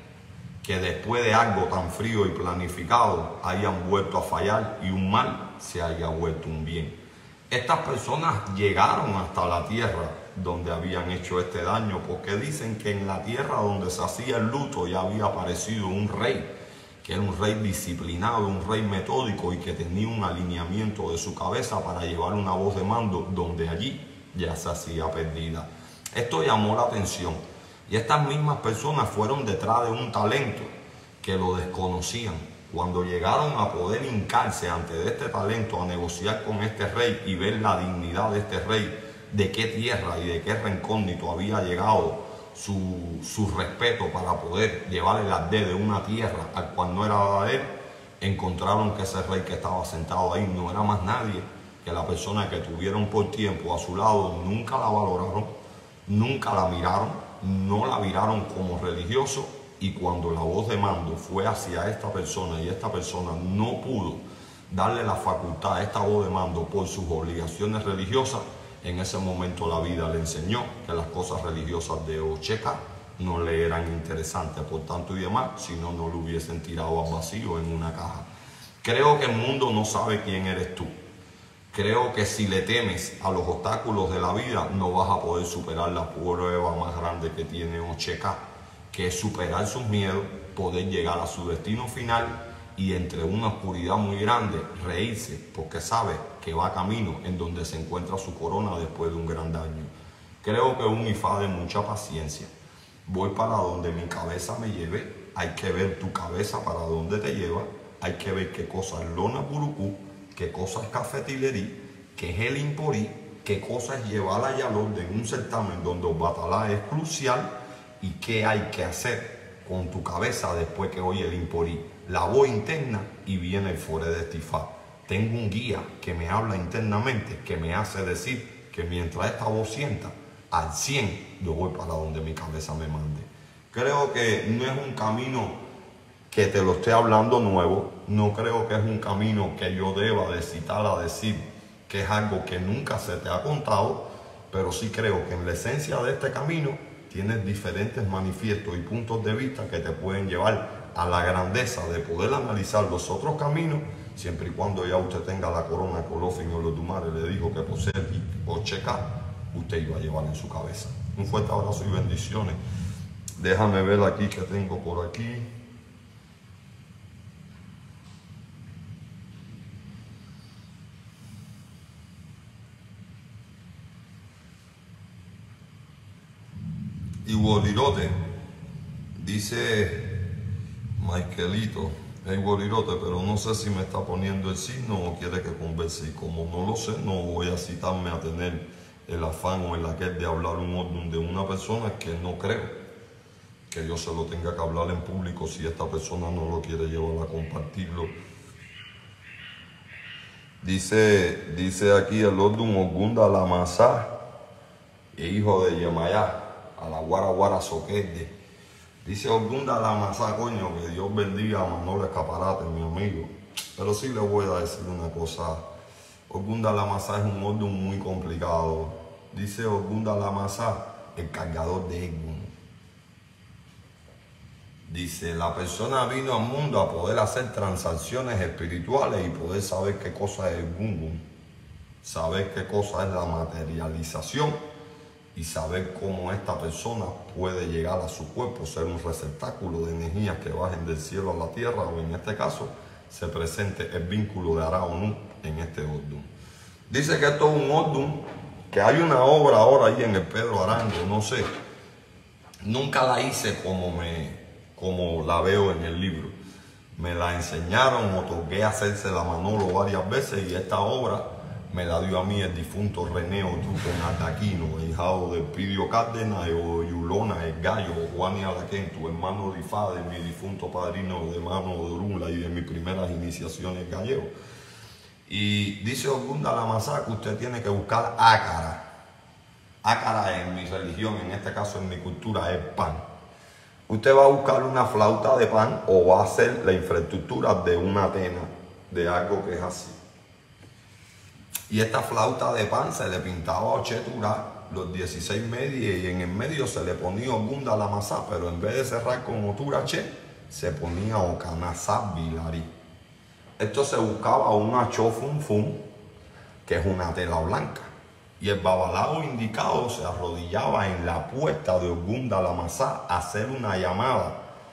Speaker 1: que después de algo tan frío y planificado hayan vuelto a fallar y un mal se haya vuelto un bien. Estas personas llegaron hasta la tierra donde habían hecho este daño porque dicen que en la tierra donde se hacía el luto ya había aparecido un rey, que era un rey disciplinado, un rey metódico y que tenía un alineamiento de su cabeza para llevar una voz de mando donde allí ya se hacía perdida. Esto llamó la atención y estas mismas personas fueron detrás de un talento que lo desconocían. Cuando llegaron a poder hincarse ante este talento, a negociar con este rey y ver la dignidad de este rey, de qué tierra y de qué recóndito había llegado su, su respeto para poder llevarle las de de una tierra al cual no era de él, encontraron que ese rey que estaba sentado ahí no era más nadie que la persona que tuvieron por tiempo a su lado. Nunca la valoraron, nunca la miraron, no la miraron como religioso, y cuando la voz de mando fue hacia esta persona y esta persona no pudo darle la facultad a esta voz de mando por sus obligaciones religiosas, en ese momento la vida le enseñó que las cosas religiosas de Ocheca no le eran interesantes, por tanto y demás, si no, no lo hubiesen tirado al vacío en una caja. Creo que el mundo no sabe quién eres tú. Creo que si le temes a los obstáculos de la vida, no vas a poder superar la prueba más grande que tiene Ocheca, que es superar sus miedos, poder llegar a su destino final y entre una oscuridad muy grande reírse porque sabe que va camino en donde se encuentra su corona después de un gran daño. Creo que es un ifá de mucha paciencia. Voy para donde mi cabeza me lleve. Hay que ver tu cabeza para dónde te lleva. Hay que ver qué cosa es lona purucú, qué cosa es cafetilerí, qué es el imporí, qué cosa es llevar a Yalor en un certamen donde el batalá es crucial y qué hay que hacer con tu cabeza después que oye el imporí. La voz interna y viene el fore de este ifá. Tengo un guía que me habla internamente, que me hace decir que mientras esta voz sienta, al cien yo voy para donde mi cabeza me mande. Creo que no es un camino que te lo esté hablando nuevo, no creo que es un camino que yo deba de citar a decir que es algo que nunca se te ha contado, pero sí creo que en la esencia de este camino tienes diferentes manifiestos y puntos de vista que te pueden llevar a la grandeza de poder analizar los otros caminos, siempre y cuando ya usted tenga la corona de Colofin o los Dumares le dijo que por ser Ocheca, usted iba a llevar en su cabeza. Un fuerte abrazo y bendiciones. Déjame ver aquí que tengo por aquí. Y Bolirote, dice Michaelito, hey Bolirote, pero no sé si me está poniendo el signo o quiere que converse. Y como no lo sé, no voy a citarme a tener el afán o el aquel de hablar un orden de una persona que no creo que yo se lo tenga que hablar en público si esta persona no lo quiere llevar a compartirlo. Dice, dice aquí el orden Ogunda Lamazá, hijo de Yemayá, a la Guara Guara Soquete. Dice Ogunda Lamazá, coño, que Dios bendiga a Manolo Escaparate, mi amigo. Pero sí le voy a decir una cosa. Ogunda Lamazá es un orden muy complicado. Dice Ogunda Lamazá, el cargador de Egun. Dice, la persona vino al mundo a poder hacer transacciones espirituales y poder saber qué cosa es el Gungun, saber qué cosa es la materialización y saber cómo esta persona puede llegar a su cuerpo, ser un receptáculo de energías que bajen del cielo a la tierra, o en este caso se presente el vínculo de Ara-Onú en este Ordun. Dice que esto es un Ordun, que hay una obra ahora ahí en el Pedro Arango, no sé, nunca la hice como, me, como la veo en el libro. Me la enseñaron, otorgué a hacerse la Manolo varias veces y esta obra me la dio a mí el difunto René Otruco Nardaquino, hijado de Pidio Cárdenas, o Yulona, el gallo, Juan y Alaquén, tu hermano de Ifá, de mi difunto padrino de mano de Orula y de mis primeras iniciaciones gallego. Y dice Ogunda Lamazá que usted tiene que buscar ácara. Ácara en mi religión, en este caso en mi cultura, es pan. Usted va a buscar una flauta de pan o va a hacer la infraestructura de una tena, de algo que es así. Y esta flauta de pan se le pintaba ochetura, los dieciséis medios, y en el medio se le ponía ogunda la masa, pero en vez de cerrar con oturache, se ponía ocanazá bilari. Esto se buscaba una chofunfun, que es una tela blanca. Y el babalao indicado se arrodillaba en la puerta de ogunda la masa a hacer una llamada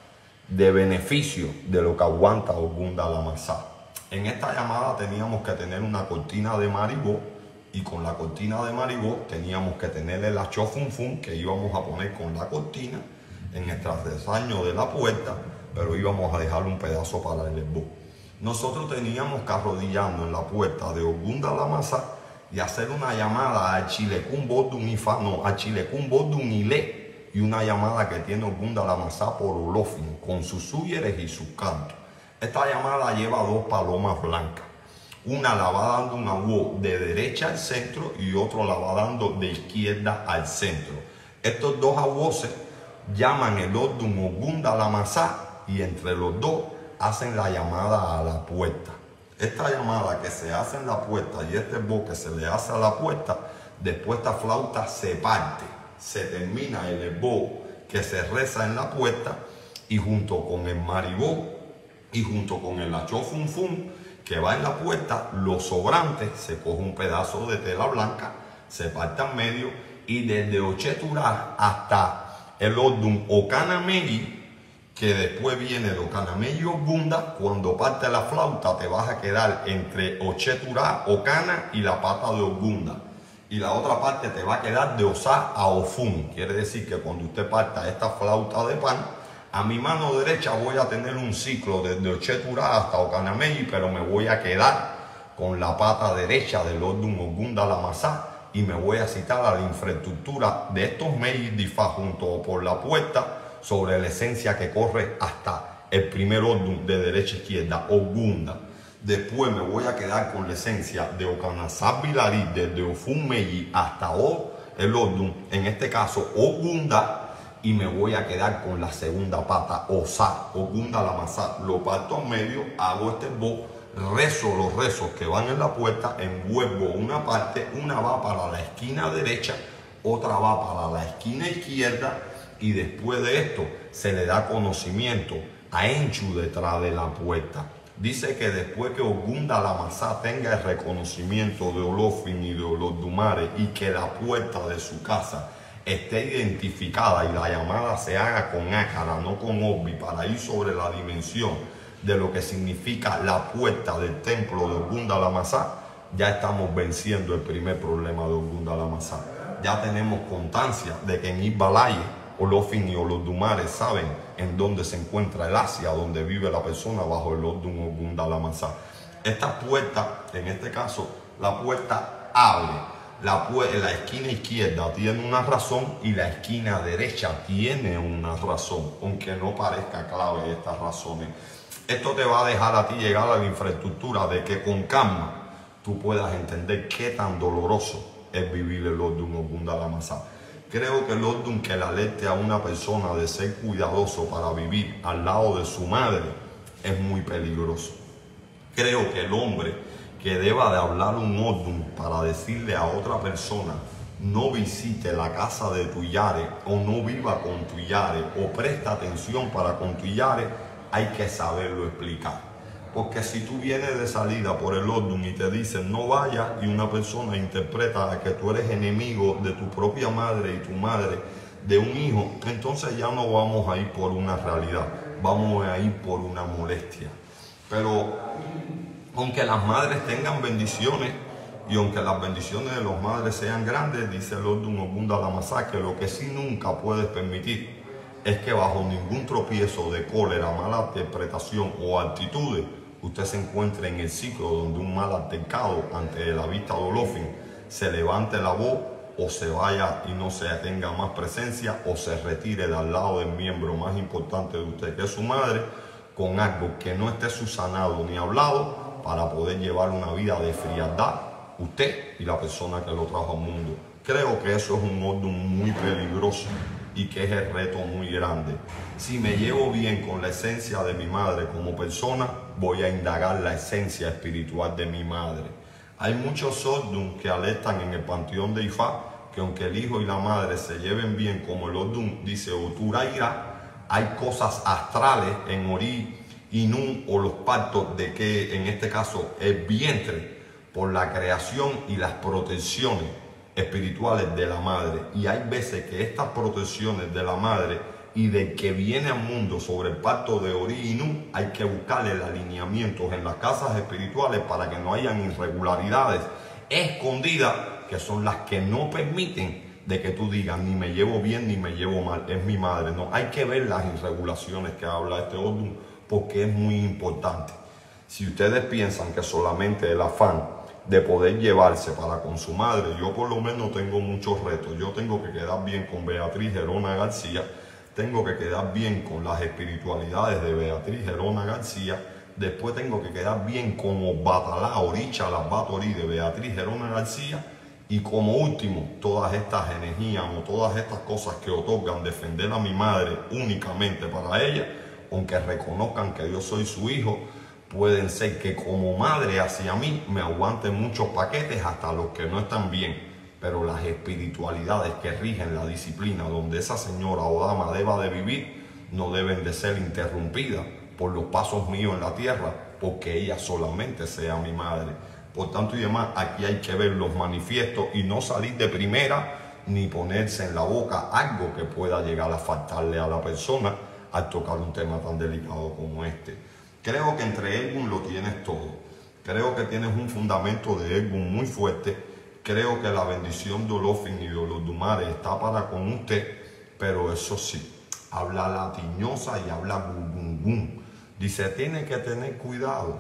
Speaker 1: de beneficio de lo que aguanta ogunda la masa. En esta llamada teníamos que tener una cortina de maribó, y con la cortina de maribó teníamos que tener el achofunfun que íbamos a poner con la cortina en el travesaño de la puerta, pero íbamos a dejar un pedazo para el esbo. Nosotros teníamos que arrodillarnos en la puerta de ogunda la masa y hacer una llamada a Chilecún Bodun Ifano, a Chilecún Bodun Ile, y una llamada que tiene ogunda la masa por Olofin, con sus súyeres y sus cantos. Esta llamada lleva dos palomas blancas. Una la va dando un aguó de derecha al centro y otro la va dando de izquierda al centro. Estos dos aguoses llaman el Odun ogunda la masa y entre los dos hacen la llamada a la puerta. Esta llamada que se hace en la puerta y este bo que se le hace a la puerta, después esta flauta se parte, se termina el bo que se reza en la puerta, y junto con el maribó y junto con el achofunfun que va en la puerta, los sobrantes, se coge un pedazo de tela blanca, se parte en medio, y desde ochetura hasta el odun ocanamegi, que después viene el ocanamegi ogunda, cuando parte la flauta te vas a quedar entre ochetura, ocana y la pata de ogunda, y la otra parte te va a quedar de osá a ofun. Quiere decir que cuando usted parta esta flauta de pan, a mi mano derecha voy a tener un ciclo desde ochetura hasta ocanamegi, pero me voy a quedar con la pata derecha del odun ogunda la masa, y me voy a citar a la infraestructura de estos meyis difa junto por la puerta, sobre la esencia que corre hasta el primer odun de derecha a izquierda, ogunda. Después me voy a quedar con la esencia de ocanazá bilari desde ofun meyi hasta o el odun, en este caso ogunda, y me voy a quedar con la segunda pata, osá, ogunda la masa. Lo parto en medio, hago este bo, rezo los rezos que van en la puerta, envuelvo una parte, una va para la esquina derecha, otra va para la esquina izquierda, y después de esto se le da conocimiento a Enchu detrás de la puerta. Dice que después que ogunda la masa tenga el reconocimiento de Olofin y de Olodumare, y que la puerta de su casa esté identificada y la llamada se haga con ácara, no con obi, para ir sobre la dimensión de lo que significa la puerta del templo de ogunda la masa, ya estamos venciendo el primer problema de ogunda la masa. Ya tenemos constancia de que en Ibalaye, Olofin y Olodumare saben en dónde se encuentra el Asia, donde vive la persona bajo el Odun ogunda la masa. Esta puerta, en este caso, la puerta abre. La, la esquina izquierda tiene una razón y la esquina derecha tiene una razón, aunque no parezca clave estas razones. Esto te va a dejar a ti llegar a la infraestructura de que con calma tú puedas entender qué tan doloroso es vivir el Odun ogunda la masa. Creo que el Odun que le alerte a una persona de ser cuidadoso para vivir al lado de su madre es muy peligroso. Creo que el hombre que deba de hablar un Odun para decirle a otra persona no visite la casa de tu yare, o no viva con tu yare, o presta atención para con tu yare, hay que saberlo explicar. Porque si tú vienes de salida por el Odun y te dicen no vayas, y una persona interpreta que tú eres enemigo de tu propia madre y tu madre de un hijo, entonces ya no vamos a ir por una realidad, vamos a ir por una molestia. Pero aunque las madres tengan bendiciones, y aunque las bendiciones de las madres sean grandes, dice el Odun ogunda la masa, que lo que sí nunca puedes permitir es que bajo ningún tropiezo de cólera, mala interpretación o actitudes, usted se encuentre en el ciclo donde un mal altercado ante la vista de Olofin se levante la voz, o se vaya y no se tenga más presencia, o se retire de al lado del miembro más importante de usted, que es su madre, con algo que no esté susanado ni hablado, para poder llevar una vida de frialdad, usted y la persona que lo trajo al mundo. Creo que eso es un Odun muy peligroso y que es el reto muy grande. Si me llevo bien con la esencia de mi madre como persona, voy a indagar la esencia espiritual de mi madre. Hay muchos Ordun que alertan en el panteón de Ifá que aunque el hijo y la madre se lleven bien como el Ordun dice Oturaira, hay cosas astrales en Ori, Inú o los pactos de que en este caso el vientre por la creación y las protecciones espirituales de la madre. Y hay veces que estas protecciones de la madre y del que viene al mundo sobre el pacto de Ori y Nu, hay que buscarle alineamientos en las casas espirituales para que no hayan irregularidades escondidas, que son las que no permiten de que tú digas ni me llevo bien ni me llevo mal, es mi madre. No, hay que ver las irregulaciones que habla este Ordun porque es muy importante. Si ustedes piensan que solamente el afán de poder llevarse para con su madre, yo por lo menos tengo muchos retos. Yo tengo que quedar bien con Beatriz Gerona García, tengo que quedar bien con las espiritualidades de Beatriz Gerona García, después tengo que quedar bien como Batalá Oricha las Batorí de Beatriz Gerona García, y como último, todas estas energías o todas estas cosas que otorgan defender a mi madre únicamente para ella, aunque reconozcan que yo soy su hijo, pueden ser que como madre hacia mí me aguanten muchos paquetes hasta los que no están bien. Pero las espiritualidades que rigen la disciplina donde esa señora o dama deba de vivir no deben de ser interrumpidas por los pasos míos en la tierra, porque ella solamente sea mi madre. Por tanto y demás, aquí hay que ver los manifiestos y no salir de primera ni ponerse en la boca algo que pueda llegar a faltarle a la persona al tocar un tema tan delicado como este. Creo que entre Egun lo tienes todo. Creo que tienes un fundamento de Egun muy fuerte. Creo que la bendición de Olofin y de Olodumare está para con usted, pero eso sí, habla latiñosa y habla gungungun. Dice, tienes que tener cuidado.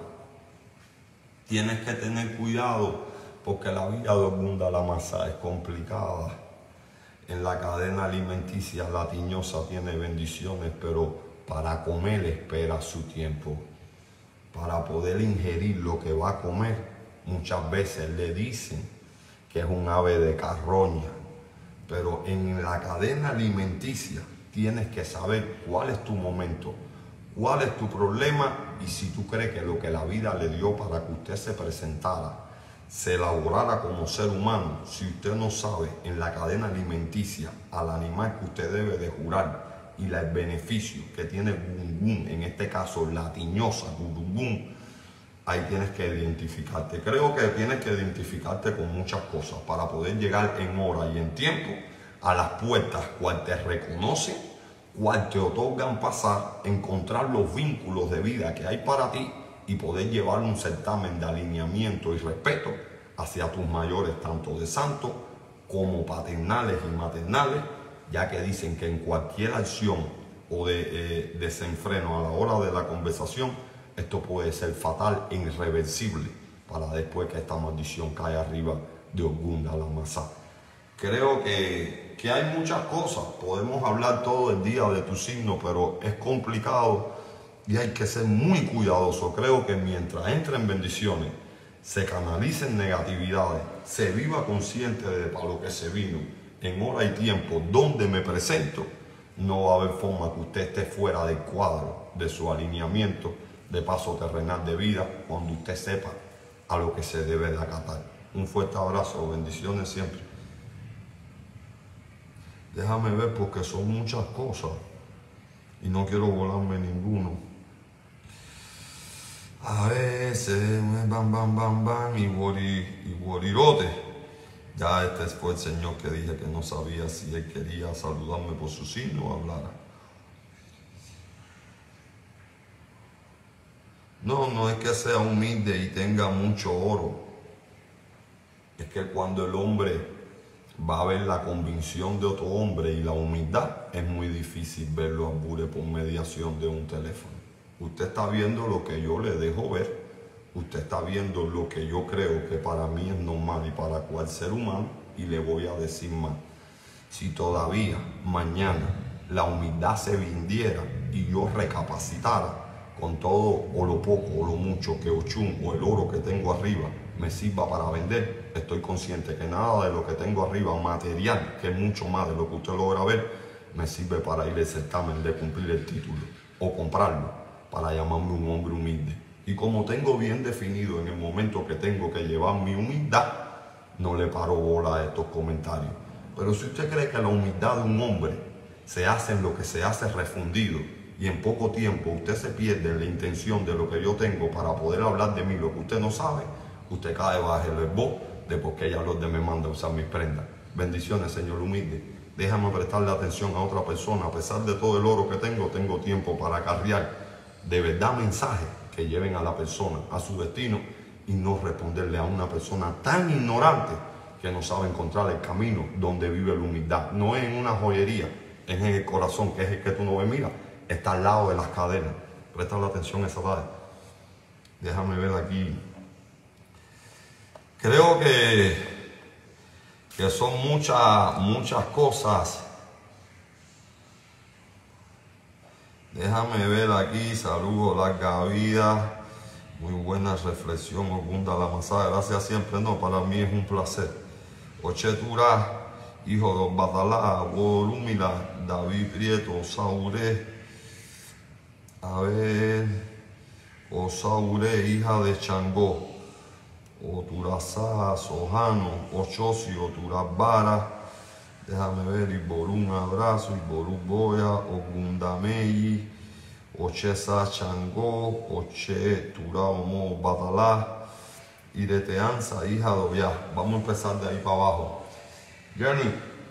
Speaker 1: Tienes que tener cuidado porque la vida de Ogunda la Masa es complicada. En la cadena alimenticia latiñosa tiene bendiciones, pero para comer espera su tiempo. Para poder ingerir lo que va a comer, muchas veces le dicen que es un ave de carroña, pero en la cadena alimenticia tienes que saber cuál es tu momento, cuál es tu problema, y si tú crees que lo que la vida le dio para que usted se presentara, se elaborara como ser humano. Si usted no sabe en la cadena alimenticia al animal que usted debe de jurar y el beneficio que tiene Gungun, en este caso latiñosa, Gungun, ahí tienes que identificarte. Creo que tienes que identificarte con muchas cosas para poder llegar en hora y en tiempo a las puertas cual te reconocen, cual te otorgan pasar, encontrar los vínculos de vida que hay para ti y poder llevar un certamen de alineamiento y respeto hacia tus mayores, tanto de santos como paternales y maternales, ya que dicen que en cualquier acción o de eh, desenfreno a la hora de la conversación, esto puede ser fatal e irreversible para después que esta maldición cae arriba de Ogunda la Masa. Creo que, que hay muchas cosas. Podemos hablar todo el día de tu signo, pero es complicado y hay que ser muy cuidadoso. Creo que mientras entren bendiciones, se canalicen negatividades, se viva consciente de para lo que se vino, en hora y tiempo, donde me presento, no va a haber forma que usted esté fuera del cuadro de su alineamiento de paso terrenal de vida, cuando usted sepa a lo que se debe de acatar. Un fuerte abrazo, bendiciones siempre. Déjame ver porque son muchas cosas y no quiero volarme ninguno. A veces, bam, bam, bam, bam, y, guari, y guarirote. Ya este fue el señor que dije que no sabía si él quería saludarme por su signo o hablara. No, no es que sea humilde y tenga mucho oro. Es que cuando el hombre va a ver la convicción de otro hombre y la humildad, es muy difícil verlo a Bure por mediación de un teléfono. Usted está viendo lo que yo le dejo ver. Usted está viendo lo que yo creo que para mí es normal y para cual ser humano. Y le voy a decir más. Si todavía mañana la humildad se vendiera y yo recapacitara, con todo o lo poco o lo mucho que Ochun o el oro que tengo arriba me sirva para vender, estoy consciente que nada de lo que tengo arriba material, que es mucho más de lo que usted logra ver, me sirve para ir al certamen de cumplir el título o comprarlo para llamarme un hombre humilde. Y como tengo bien definido en el momento que tengo que llevar mi humildad, no le paro bola a estos comentarios. Pero si usted cree que la humildad de un hombre se hace en lo que se hace refundido y en poco tiempo usted se pierde en la intención de lo que yo tengo para poder hablar de mí, lo que usted no sabe, usted cae bajo el voz de por qué ella los de me manda a usar mis prendas. Bendiciones, señor humilde. Déjame prestarle atención a otra persona. A pesar de todo el oro que tengo, tengo tiempo para acarrear de verdad mensajes que lleven a la persona a su destino y no responderle a una persona tan ignorante que no sabe encontrar el camino donde vive la humildad. No es en una joyería, es en el corazón, que es el que tú no ves. Mira, está al lado de las cadenas. Presta atención a esa tarde. Déjame ver aquí. Creo que, que son muchas, muchas cosas. Déjame ver aquí. Saludos, larga vida. Muy buena reflexión, Ogunda la Masada. Gracias siempre. No, para mí es un placer. Ochetura, hijo de Batalá, Borúmila, David Prieto, Osauré. A ver. Osauré, hija de Changó. Oturazá, Sojano, Ochosi, Oturabara. Déjame ver. Iború, un abrazo. Iború Boya, Ogundameyi. Ochesa Changó, Oche Turaomo Batalá, Ireteanza, hija de Oya. Vamos a empezar de ahí para abajo. Jenny,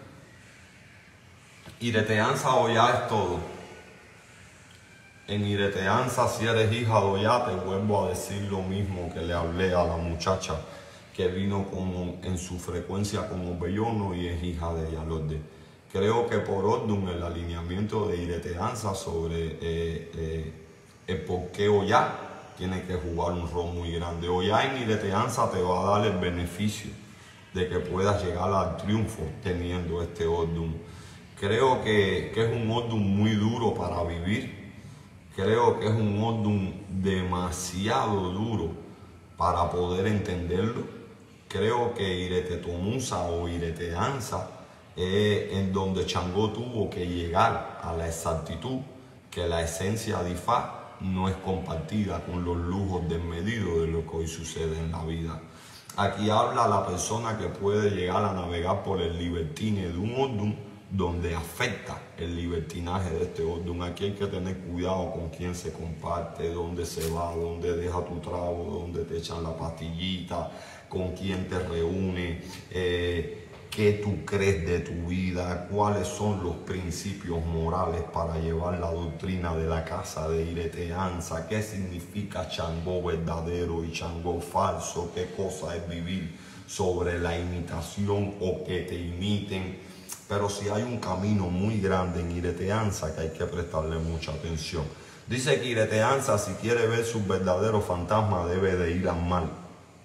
Speaker 1: Ireteanza Oya es todo. En Ireteanza, si eres hija de Oya, te vuelvo a decir lo mismo que le hablé a la muchacha que vino con, en su frecuencia como Bellono y es hija de Yalorde. Creo que por orden el alineamiento de Ireteanza sobre eh, eh, el por qué Oya tiene que jugar un rol muy grande. Oya en Ireteanza te va a dar el beneficio de que puedas llegar al triunfo teniendo este orden. Creo que, que es un orden muy duro para vivir. Creo que es un orden demasiado duro para poder entenderlo. Creo que Iretetomusa o Ireteanza Eh, en donde Changó tuvo que llegar a la exactitud que la esencia de Ifá no es compartida con los lujos desmedidos de lo que hoy sucede en la vida. Aquí habla la persona que puede llegar a navegar por el libertine de un orden donde afecta el libertinaje de este orden. Aquí hay que tener cuidado con quién se comparte, dónde se va, dónde deja tu trago, dónde te echan la pastillita, con quién te reúne, eh, qué tú crees de tu vida, cuáles son los principios morales para llevar la doctrina de la casa de Ireteanza, qué significa Changó verdadero y Changó falso, qué cosa es vivir sobre la imitación o que te imiten. Pero si hay un camino muy grande en Ireteanza que hay que prestarle mucha atención. Dice que Ireteanza, si quiere ver sus verdaderos fantasmas, debe de ir al mar.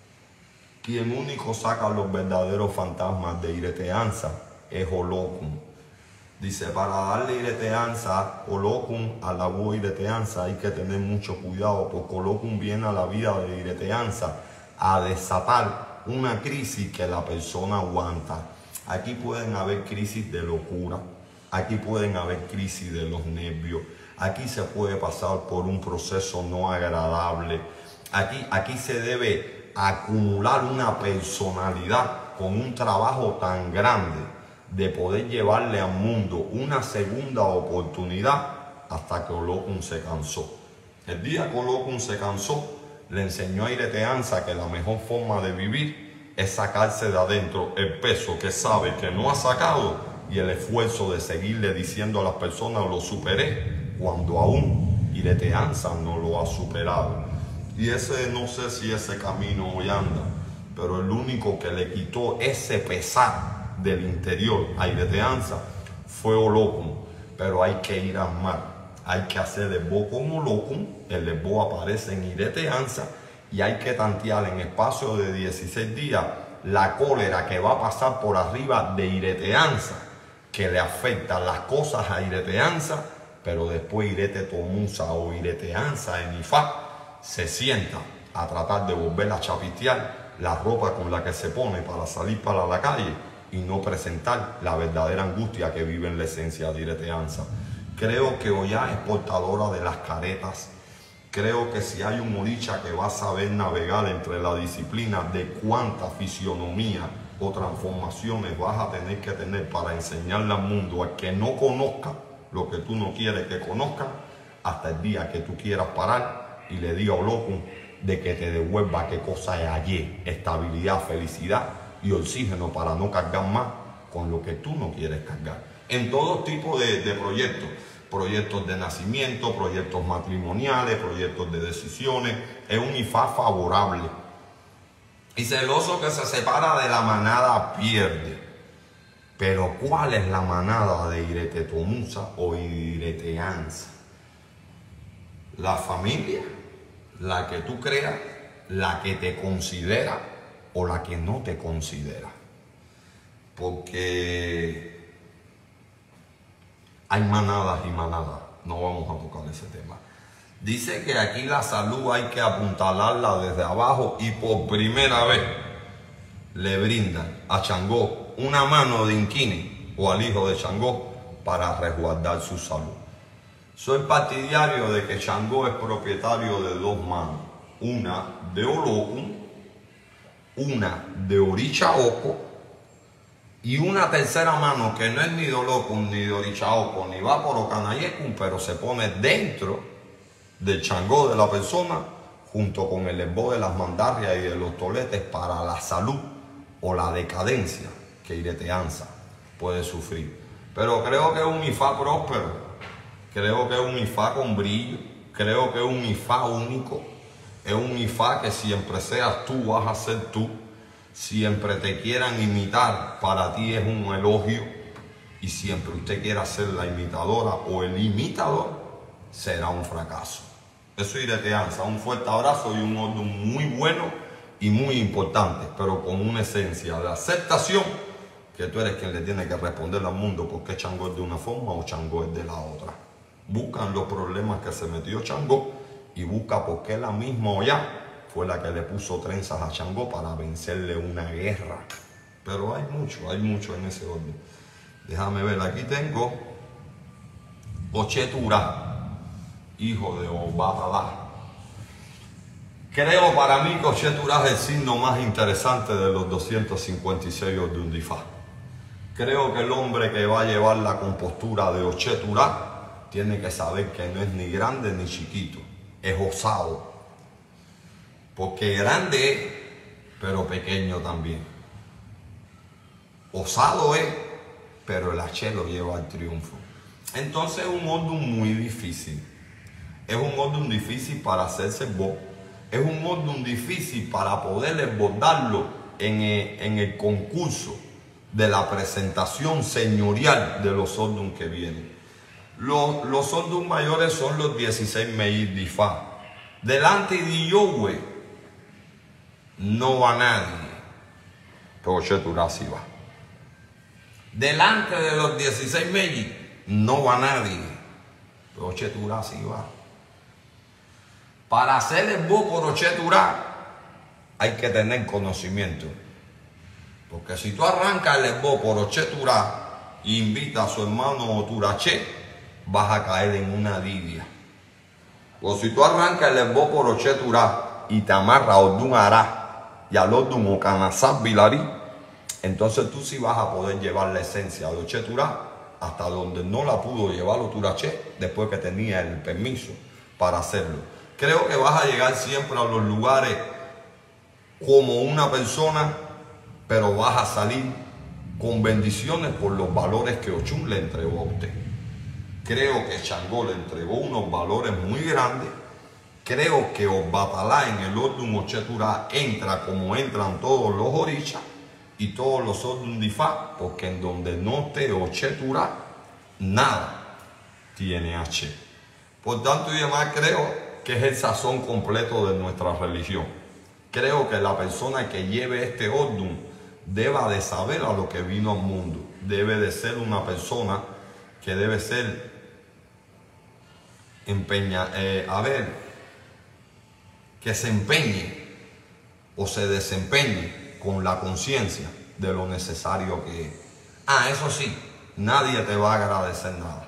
Speaker 1: Quien único saca los verdaderos fantasmas de Ireteanza es Olokun. Dice, para darle Ireteanza, Olokun a la voz Ireteanza hay que tener mucho cuidado, porque Olokun viene a la vida de Ireteanza a desatar una crisis que la persona aguanta. Aquí pueden haber crisis de locura, aquí pueden haber crisis de los nervios, aquí se puede pasar por un proceso no agradable, aquí, aquí se debe acumular una personalidad con un trabajo tan grande de poder llevarle al mundo una segunda oportunidad hasta que Olokun se cansó. El día que Olokun se cansó, le enseñó a Ireteanza que la mejor forma de vivir es sacarse de adentro el peso que sabe que no ha sacado y el esfuerzo de seguirle diciendo a las personas lo superé cuando aún Ireteanza no lo ha superado. Y ese, no sé si ese camino hoy anda, pero el único que le quitó ese pesar del interior a Ireteanza fue Olokun. Pero hay que ir al mar, hay que hacer el bo con Olokun, el bo aparece en Ireteanza y hay que tantear en espacio de dieciséis días la cólera que va a pasar por arriba de Ireteanza, que le afecta las cosas a Ireteanza, pero después Iretetomusa o Ireteanza en Ifá se sienta a tratar de volver a chapistear la ropa con la que se pone para salir para la calle y no presentar la verdadera angustia que vive en la esencia de Ireteanza. Creo que Ollá es portadora de las caretas. Creo que si hay un Oricha que va a saber navegar entre la disciplina de cuánta fisionomía o transformaciones vas a tener que tener para enseñarle al mundo al que no conozca lo que tú no quieres que conozca, hasta el día que tú quieras parar y le diga a Olokun de que te devuelva qué cosa es ayer, estabilidad, felicidad y oxígeno para no cargar más con lo que tú no quieres cargar. En todo tipo de, de proyectos, proyectos de nacimiento, proyectos matrimoniales, proyectos de decisiones, es un Ifá favorable. Y celoso que se separa de la manada pierde. Pero ¿cuál es la manada de Iretetomusa o Ireteanza? La familia, la que tú creas, la que te considera o la que no te considera. Porque hay manadas y manadas. No vamos a tocar ese tema. Dice que aquí la salud hay que apuntalarla desde abajo y por primera vez le brindan a Changó una mano de Inquini o al hijo de Changó para resguardar su salud. Soy partidario de que Changó es propietario de dos manos, una de Olokun, una de Oricha Oko y una tercera mano que no es ni de Olokun ni de Oricha Oko ni va por Okanayekun, pero se pone dentro del Changó de la persona junto con el herbo de las mandarrias y de los toletes para la salud o la decadencia que Ireteanza puede sufrir. Pero creo que es un Ifá próspero. Creo que es un Ifá con brillo, creo que es un Ifá único, es un Ifá que siempre seas tú, vas a ser tú, siempre te quieran imitar, para ti es un elogio, y siempre usted quiera ser la imitadora o el imitador, será un fracaso. Eso es Ireteanza, un fuerte abrazo y un orden muy bueno y muy importante, pero con una esencia de aceptación, que tú eres quien le tiene que responder al mundo por qué Changó es de una forma o Changó es de la otra. Buscan los problemas que se metió Changó y busca por qué la misma Ollá fue la que le puso trenzas a Changó para vencerle una guerra. Pero hay mucho, hay mucho en ese orden. Déjame ver, aquí tengo Ochetura, hijo de Obatalá. Creo para mí que Ochetura es el signo más interesante de los doscientos cincuenta y seis de un Ifá. Creo que el hombre que va a llevar la compostura de Ochetura tiene que saber que no es ni grande ni chiquito, es osado. Porque grande es, pero pequeño también. Osado es, pero el H lo lleva al triunfo. Entonces es un orden muy difícil. Es un orden difícil para hacerse voz. Es un orden difícil para poder esbordarlo en el, en el concurso de la presentación señorial de los orden que vienen. Los, los orden mayores son los dieciséis Meir de Ifá. Delante de Yahweh no va nadie, pero Ochetura sí va. Delante de los dieciséis Meir no va nadie, pero Ochetura sí va. Para hacer el bo por Ochetura hay que tener conocimiento. Porque si tú arrancas el bo por Ochetura e invitas a su hermano Oturache, vas a caer en una lidia. O si tú arrancas el herbo por Ochetura y te amarras a Ordun Ará y al Ordun Okanazab Bilari, entonces tú sí vas a poder llevar la esencia de Ochetura hasta donde no la pudo llevar Oturache después que tenía el permiso para hacerlo. Creo que vas a llegar siempre a los lugares como una persona, pero vas a salir con bendiciones por los valores que Ochun le entregó a usted. Creo que Changó le entregó unos valores muy grandes. Creo que Obatalá en el orden Ochetura entra como entran todos los Orichas y todos los orden de Ifá, porque en donde no te Ochetura, nada tiene H. Por tanto, y demás, creo que es el sazón completo de nuestra religión. Creo que la persona que lleve este orden deba de saber a lo que vino al mundo. Debe de ser una persona que debe ser empeña, eh, a ver, que se empeñe o se desempeñe con la conciencia de lo necesario que es. Ah, eso sí, nadie te va a agradecer nada.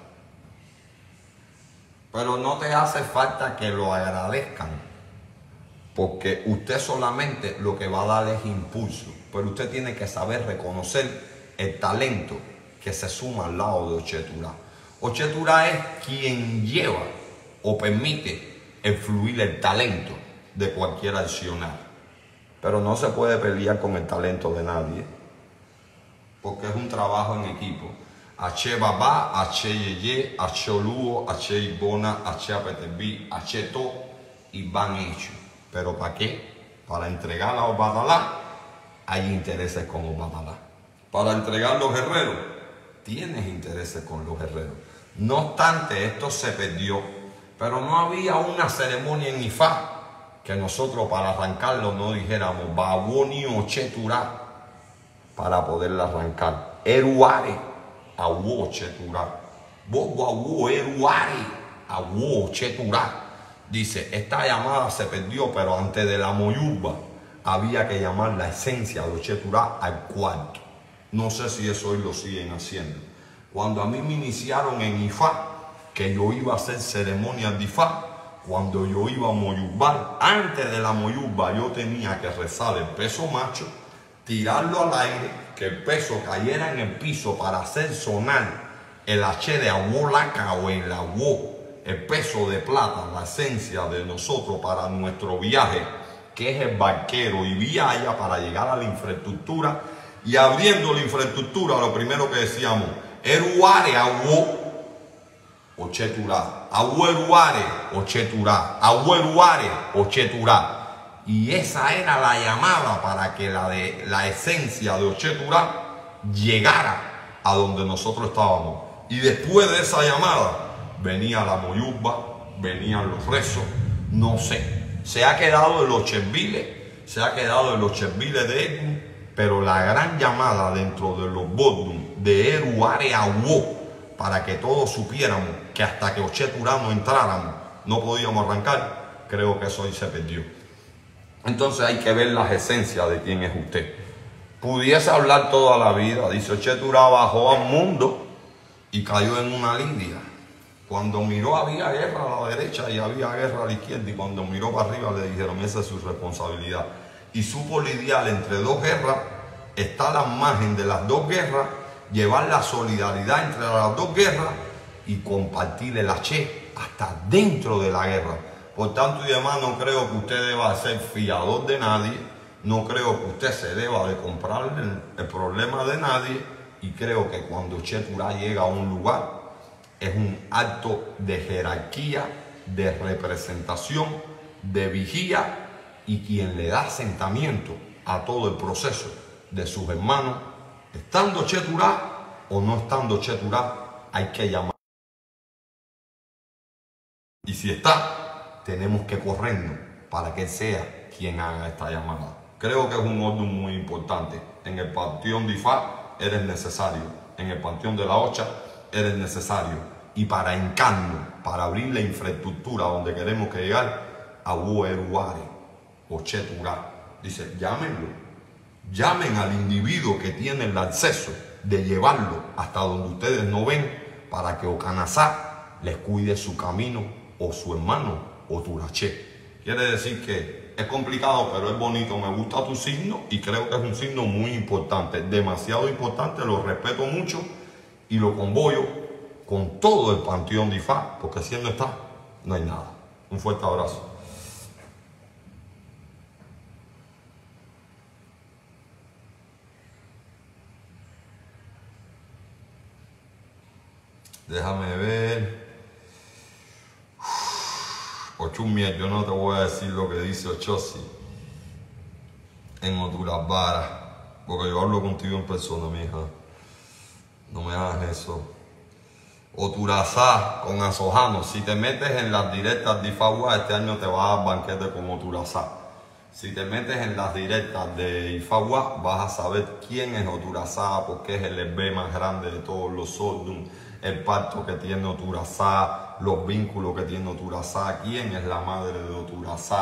Speaker 1: Pero no te hace falta que lo agradezcan, porque usted solamente lo que va a dar es impulso. Pero usted tiene que saber reconocer el talento que se suma al lado de Ochetura. Ochetura es quien lleva o permite el fluir el talento de cualquier accionario. Pero no se puede pelear con el talento de nadie, porque es un trabajo en equipo. Ache Baba, Ache Yeye, Ache Oluo, Ache Ibona, Ache Apetebi, Ache To, y van hechos. ¿Pero para qué? Para entregar a Obadalá, hay intereses con Obadalá. Para entregar los guerreros, tienes intereses con los guerreros. No obstante, esto se perdió, pero no había una ceremonia en Ifá que nosotros para arrancarlo no dijéramos Baboni Ochetura para poderla arrancar. Eruare Awo Ochetura. Bobo Awo Eruare Awo Ochetura. Dice, esta llamada se perdió, pero antes de la moyuba había que llamar la esencia de Ochetura al cuarto. No sé si eso hoy lo siguen haciendo. Cuando a mí me iniciaron en Ifá, que yo iba a hacer ceremonias de Ifá, cuando yo iba a moyubar, antes de la moyuba yo tenía que rezar el peso macho, tirarlo al aire, que el peso cayera en el piso para hacer sonar el H de Ahuolaca o el Ahuó, el peso de plata, la esencia de nosotros para nuestro viaje, que es el barquero y viaja para llegar a la infraestructura. Y abriendo la infraestructura, lo primero que decíamos, Eruare Ahuó Ochetura, Ahueruare Ochetura, Ahueruare Ochetura. Y esa era la llamada para que la, de, la esencia de Ochetura llegara a donde nosotros estábamos. Y después de esa llamada venía la moyuba, venían los rezos, no sé. Se ha quedado en los cherviles, se ha quedado en los cherviles de Egun, pero la gran llamada dentro de los bodum de Eruare Ahuó, para que todos supiéramos que hasta que Ochetura no entráramos no podíamos arrancar, creo que eso hoy se perdió. Entonces hay que ver las esencias de quién es usted. Pudiese hablar toda la vida, dice Ochetura bajó al mundo y cayó en una lidia. Cuando miró había guerra a la derecha y había guerra a la izquierda, y cuando miró para arriba le dijeron esa es su responsabilidad. Y supo lidiar entre dos guerras, está la margen de las dos guerras, llevar la solidaridad entre las dos guerras y compartir el H hasta dentro de la guerra. Por tanto y demás, no creo que usted deba ser fiador de nadie, no creo que usted se deba de comprar el, el problema de nadie, y creo que cuando Ochetura llega a un lugar es un acto de jerarquía, de representación, de vigía, y quien le da asentamiento a todo el proceso de sus hermanos, estando Ochetura o no estando Ochetura, hay que llamar. Y si está, tenemos que corrernos para que sea quien haga esta llamada. Creo que es un orden muy importante. En el panteón de Ifá eres necesario, en el panteón de la Ocha eres necesario. Y para Encarno, para abrir la infraestructura donde queremos que llegar, Ahuó Eruare Ochetura. Dice, llámenlo. Llamen al individuo que tiene el acceso de llevarlo hasta donde ustedes no ven, para que Ocanazá les cuide su camino, o su hermano Oturaché. Quiere decir que es complicado, pero es bonito. Me gusta tu signo y creo que es un signo muy importante, demasiado importante. Lo respeto mucho y lo convoyo con todo el panteón de Ifá, porque si él no está, no hay nada. Un fuerte abrazo. Déjame ver. Ochumiel, yo no te voy a decir lo que dice Ochosi en Oturabara, porque yo hablo contigo en persona, mi hija. No me hagas eso. Oturazá con Azojano. Si te metes en las directas de Ifagua, este año te vas a dar banquete con Oturazá. Si te metes en las directas de Ifagua, vas a saber quién es Oturazá, porque es el B más grande de todos los Sordun, el pacto que tiene Oturazá, los vínculos que tiene Oturazá, quién es la madre de Oturazá,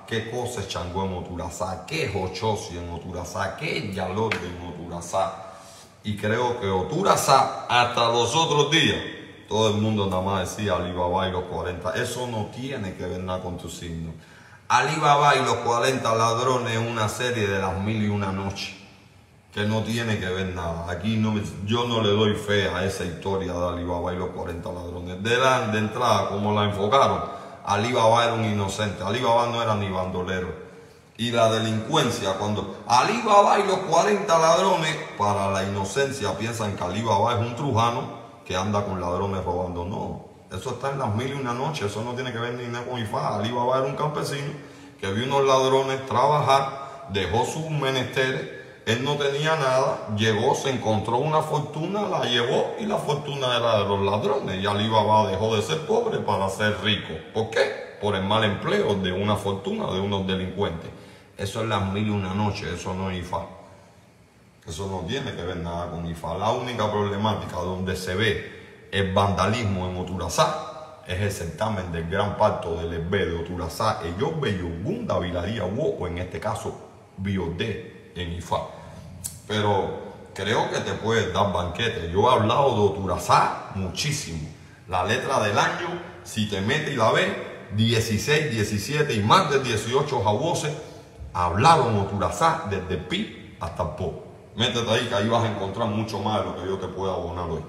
Speaker 1: qué cosa es Changó en Oturazá, qué es Ochosi en Oturazá, qué es Yalorde en Oturazá. Y creo que Oturazá, hasta los otros días, todo el mundo nada más decía Alibaba y los cuarenta. Eso no tiene que ver nada con tu signo. Alibaba y los cuarenta ladrones es una serie de las mil y una noches, que no tiene que ver nada. Aquí no, yo no le doy fe a esa historia de Alibaba y los cuarenta ladrones. De, la, de entrada, como la enfocaron, Alibaba era un inocente. Alibaba no era ni bandolero. Y la delincuencia, cuando Alibaba y los cuarenta ladrones, para la inocencia piensan que Alibaba es un trujano que anda con ladrones robando. No, eso está en las mil y una noches. Eso no tiene que ver ni nada con Ifá. Alibaba era un campesino que vio unos ladrones trabajar, dejó sus menesteres. Él no tenía nada, llegó, se encontró una fortuna, la llevó y la fortuna era de los ladrones. Y Alibaba dejó de ser pobre para ser rico. ¿Por qué? Por el mal empleo de una fortuna de unos delincuentes. Eso es las mil y una noches, eso no es Ifá. Eso no tiene que ver nada con Ifá. La única problemática donde se ve el vandalismo en Oturazá es el certamen del gran parto del Hervé de Oturazá, ellos Bellogunda, Vilaría o en este caso Biodé en Ifá. Pero creo que te puedes dar banquete. Yo he hablado de Oturazá muchísimo. La letra del año, si te metes y la ves, dieciséis, diecisiete y más de dieciocho jaboces hablaron Oturazá desde Pi hasta Po. Métete ahí que ahí vas a encontrar mucho más de lo que yo te pueda abonar hoy.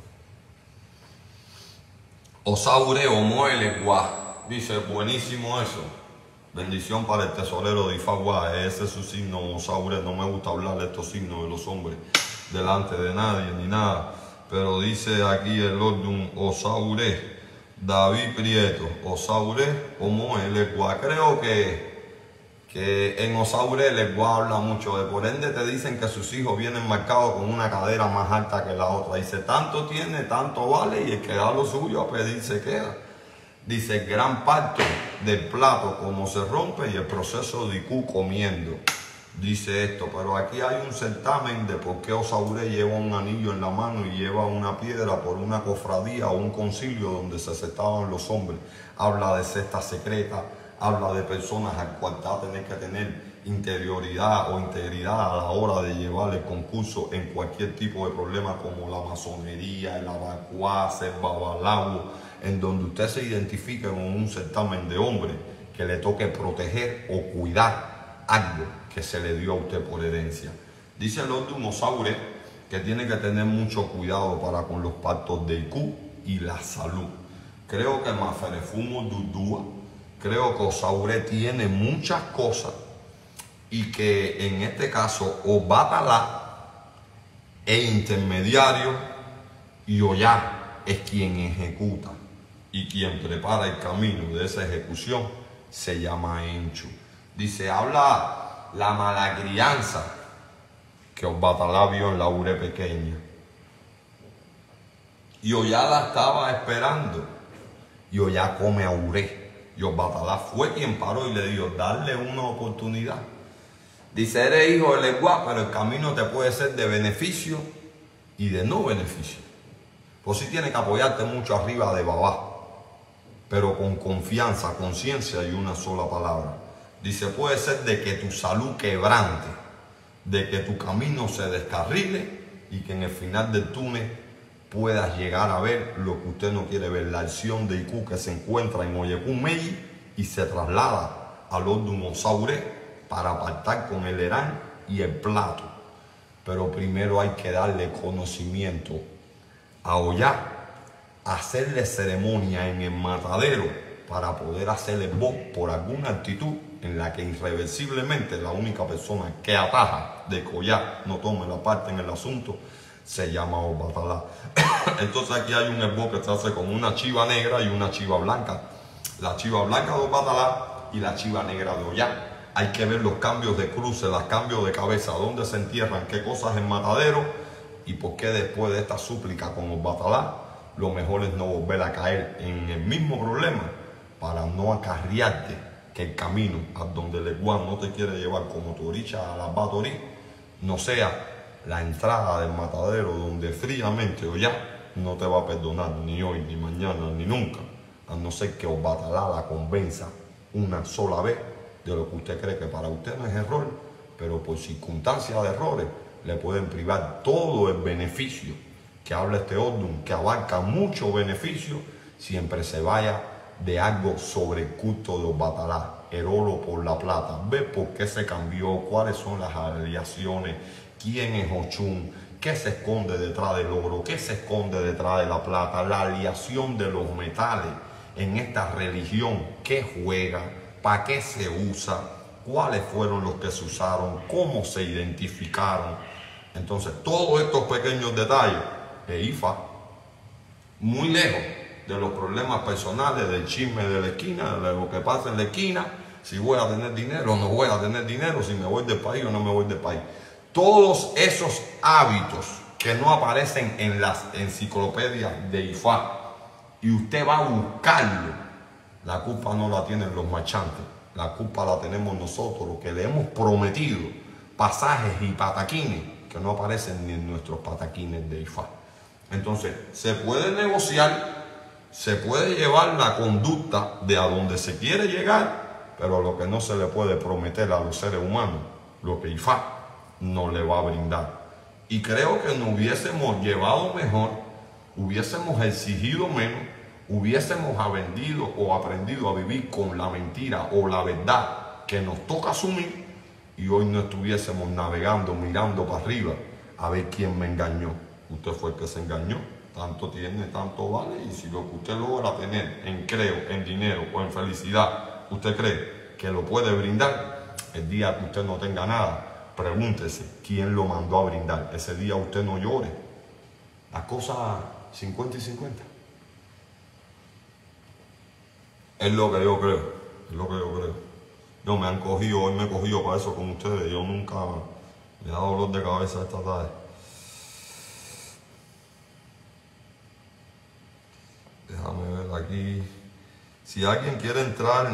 Speaker 1: Osaure Omoele Guá. Dice, buenísimo eso. Bendición para el tesorero de Ifá. Ese es su signo, Osaure. No me gusta hablar de estos signos de los hombres delante de nadie ni nada. Pero dice aquí el Ordun Osaure. David Prieto. Osaure Omoele Guá. Creo que que en Osaure les voy a hablar mucho de, por ende te dicen que sus hijos vienen marcados con una cadera más alta que la otra. Dice, tanto tiene, tanto vale, y el que da lo suyo a pedir se queda. Dice, gran parte del plato como se rompe y el proceso de Iku comiendo. Dice esto, pero aquí hay un certamen de por qué Osaure lleva un anillo en la mano y lleva una piedra por una cofradía o un concilio donde se sentaban los hombres. Habla de cesta secreta. Habla de personas al cual va a tener que tener interioridad o integridad a la hora de llevar el concurso en cualquier tipo de problema como la masonería, el abacuaz, el babalao, en donde usted se identifique con un certamen de hombre que le toque proteger o cuidar algo que se le dio a usted por herencia. Dice el Ordun Osaure que tiene que tener mucho cuidado para con los pactos de Iku y la salud. Creo que Maferefumo Dudúa, creo que Osaure tiene muchas cosas y que en este caso Obatalá es intermediario y Oyá es quien ejecuta y quien prepara el camino de esa ejecución se llama Enchu. Dice, habla la mala crianza que Obatalá vio en la Ure pequeña y Oyá la estaba esperando y Oyá come a Ure. Y Obatalá fue quien paró y le dijo, darle una oportunidad. Dice, eres hijo del Eguá, pero el camino te puede ser de beneficio y de no beneficio. Pues sí tienes que apoyarte mucho arriba de Babá, pero con confianza, conciencia y una sola palabra. Dice, puede ser de que tu salud quebrante, de que tu camino se descarrile y que en el final del túnel puedas llegar a ver lo que usted no quiere ver, la acción de Iku que se encuentra en Oyekun Meji y se traslada al Ordun Osaure para pactar con el Herán y el plato. Pero primero hay que darle conocimiento a Oyá, hacerle ceremonia en el matadero para poder hacerle voz por alguna actitud en la que irreversiblemente la única persona que ataja de que Oyá no tome la parte en el asunto se llama Obatalá. Entonces aquí hay un esbo que se hace con una chiva negra y una chiva blanca. La chiva blanca de Obatalá y la chiva negra de Oyá. Hay que ver los cambios de cruce, los cambios de cabeza, dónde se entierran, qué cosas en matadero y por qué después de esta súplica con Obatalá, lo mejor es no volver a caer en el mismo problema para no acarrearte que el camino a donde el Eguán no te quiere llevar como tu oricha a la Batorí no sea la entrada del matadero donde fríamente Oyá no te va a perdonar ni hoy, ni mañana, ni nunca, a no ser que Obatalá la convenza una sola vez de lo que usted cree que para usted no es error, pero por circunstancias de errores le pueden privar todo el beneficio que habla este orden, que abarca mucho beneficio, siempre se vaya de algo sobre el culto de los batalá, el oro por la plata. Ve por qué se cambió, cuáles son las aleaciones, quién es Ochun, qué se esconde detrás del oro, qué se esconde detrás de la plata, la aleación de los metales en esta religión, qué juega, para qué se usa, cuáles fueron los que se usaron, cómo se identificaron. Entonces, todos estos pequeños detalles de Ifa, muy lejos de los problemas personales, del chisme de la esquina, de lo que pasa en la esquina, si voy a tener dinero o no voy a tener dinero, si me voy del país o no me voy del país. Todos esos hábitos que no aparecen en las enciclopedias de Ifa y usted va a buscarlo, la culpa no la tienen los marchantes, la culpa la tenemos nosotros, los que le hemos prometido pasajes y pataquines que no aparecen ni en nuestros pataquines de Ifa. Entonces, se puede negociar, se puede llevar la conducta de a donde se quiere llegar, pero lo que no se le puede prometer a los seres humanos, lo que Ifa no le va a brindar. Y creo que nos hubiésemos llevado mejor, hubiésemos exigido menos, hubiésemos aprendido o aprendido a vivir con la mentira o la verdad que nos toca asumir, y hoy no estuviésemos navegando, mirando para arriba a ver quién me engañó. Usted fue el que se engañó, tanto tiene, tanto vale, y si lo que usted logra tener en creo, en dinero o en felicidad, usted cree que lo puede brindar, el día que usted no tenga nada, pregúntese quién lo mandó a brindar. Ese día usted no llore. Las cosas cincuenta y cincuenta. Es lo que yo creo, es lo que yo creo. No, me han cogido, hoy me he cogido para eso con ustedes. Yo nunca me he dado dolor de cabeza esta tarde. Déjame ver aquí. Si alguien quiere entrar,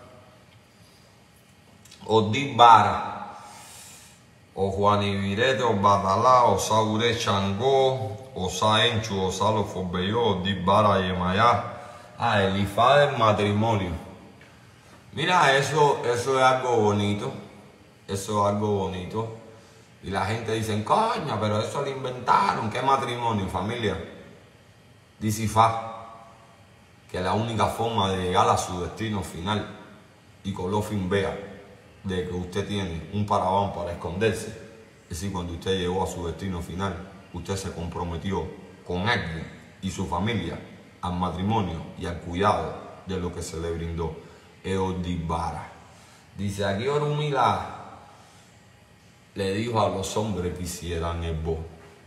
Speaker 1: Odí Vara, o Juan Ibirete, o Batalá, o Saure Changó, o Sa Enchu, o Salo Forbelló, Odí Vara Yemayá. Ah, el Ifa del matrimonio. Mira, eso, eso es algo bonito. Eso es algo bonito. Y la gente dice, coña, pero eso lo inventaron. ¿Qué matrimonio, familia? Dice Ifa que la única forma de llegar a su destino final, y Colofin vea de que usted tiene un paraván para esconderse, es decir, cuando usted llegó a su destino final, usted se comprometió con alguien y su familia al matrimonio y al cuidado de lo que se le brindó. Eodibara. Dice aquí Orumila le dijo a los hombres que hicieran el bo.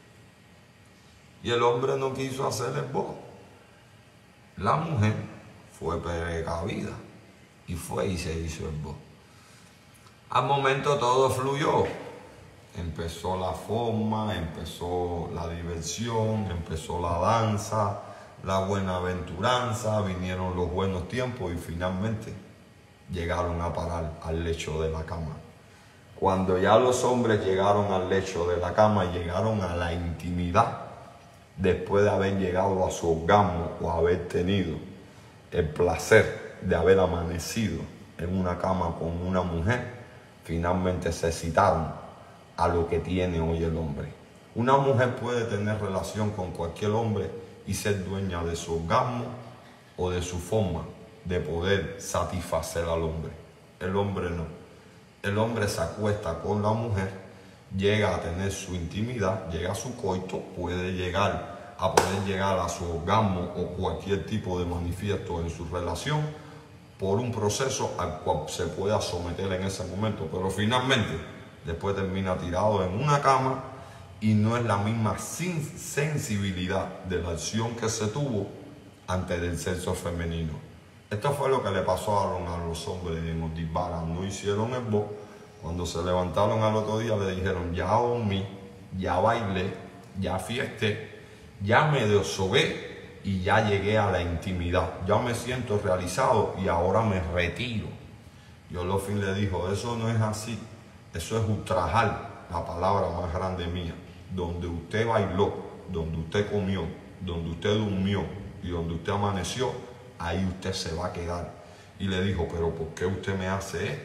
Speaker 1: Y el hombre no quiso hacer el bo. La mujer fue precavida y fue y se hizo el bo. Al momento todo fluyó. Empezó la forma, empezó la diversión, empezó la danza, la buenaventuranza, vinieron los buenos tiempos y finalmente llegaron a parar al lecho de la cama. Cuando ya los hombres llegaron al lecho de la cama, llegaron a la intimidad, después de haber llegado a su orgasmo o haber tenido el placer de haber amanecido en una cama con una mujer, finalmente se excitaron a lo que tiene hoy el hombre. Una mujer puede tener relación con cualquier hombre y ser dueña de su orgasmo o de su forma de poder satisfacer al hombre. El hombre no. El hombre se acuesta con la mujer, llega a tener su intimidad, llega a su coito, puede llegar a poder llegar a su orgasmo o cualquier tipo de manifiesto en su relación por un proceso al cual se pueda someter en ese momento, pero finalmente después termina tirado en una cama y no es la misma sensibilidad de la acción que se tuvo antes del sexo femenino. Esto fue lo que le pasó a los hombres en Odí Vara. No hicieron el bo. Cuando se levantaron al otro día le dijeron, ya dormí, ya bailé, ya fiesté, ya me desogué y ya llegué a la intimidad. Ya me siento realizado y ahora me retiro. Y Olofin le dijo, eso no es así. Eso es ultrajar la palabra más grande mía. Donde usted bailó, donde usted comió, donde usted durmió y donde usted amaneció, ahí usted se va a quedar. Y le dijo, pero ¿por qué usted me hace esto?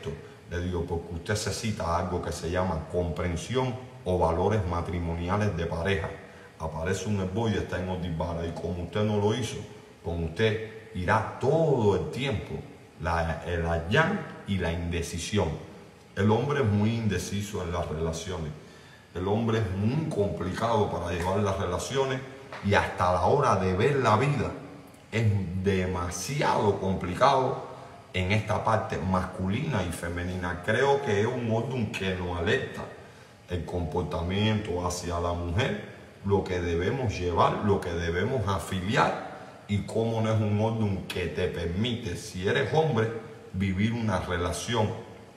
Speaker 1: Le digo, porque usted necesita algo que se llama comprensión o valores matrimoniales de pareja. Aparece un esbozo y está en Odibara, y como usted no lo hizo, con usted irá todo el tiempo la, el allán y la indecisión. El hombre es muy indeciso en las relaciones. El hombre es muy complicado para llevar las relaciones, y hasta la hora de ver la vida es demasiado complicado en esta parte masculina y femenina. Creo que es un orden que nos alerta el comportamiento hacia la mujer, lo que debemos llevar, lo que debemos afiliar, y cómo no es un orden que te permite, si eres hombre, vivir una relación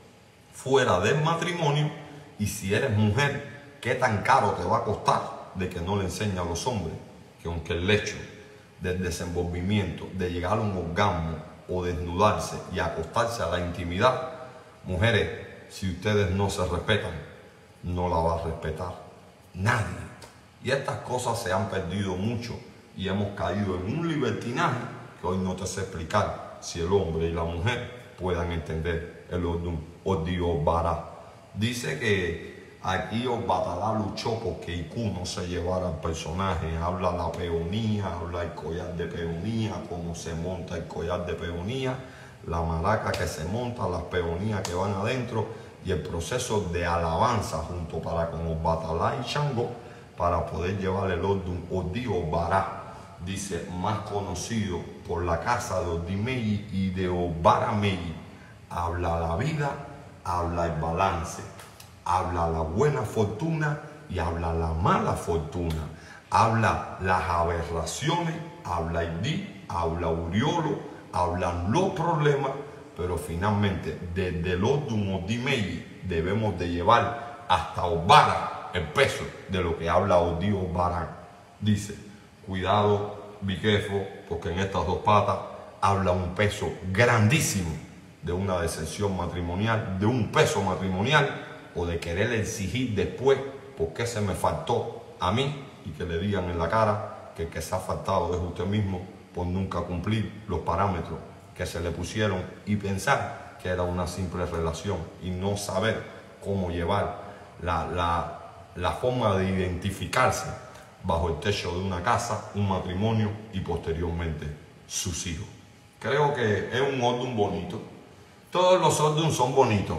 Speaker 1: fuera del matrimonio, y si eres mujer, qué tan caro te va a costar de que no le enseñe a los hombres que aunque el hecho del desenvolvimiento, de llegar a un orgasmo o desnudarse y acostarse a la intimidad, mujeres, si ustedes no se respetan, no la va a respetar nadie. Y estas cosas se han perdido mucho y hemos caído en un libertinaje que hoy no te sé explicar si el hombre y la mujer puedan entender el orden Odio Bara. Dice que aquí Obatalá luchó porque Iku no se llevara al personaje. Habla la peonía, habla el collar de peonía, cómo se monta el collar de peonía, la maraca que se monta, las peonías que van adentro, y el proceso de alabanza junto para con Obatalá y Shango para poder llevar el orden Odio Bara. Dice, más conocido por la casa de Odimeyi y de Obarameyi. Habla la vida, habla el balance, habla la buena fortuna y habla la mala fortuna, habla las aberraciones, habla el di, habla Uriolo, hablan los problemas, pero finalmente desde el orden Odimeyi debemos de llevar hasta Obara el peso de lo que habla Odio Obara. Dice, cuidado, biquefo, porque en estas dos patas habla un peso grandísimo de una decepción matrimonial, de un peso matrimonial, o de querer exigir después por qué se me faltó a mí, y que le digan en la cara que el que se ha faltado es usted mismo por nunca cumplir los parámetros que se le pusieron, y pensar que era una simple relación y no saber cómo llevar la, la, la forma de identificarse bajo el techo de una casa, un matrimonio y posteriormente sus hijos. Creo que es un orden bonito. Todos los órdenes son bonitos,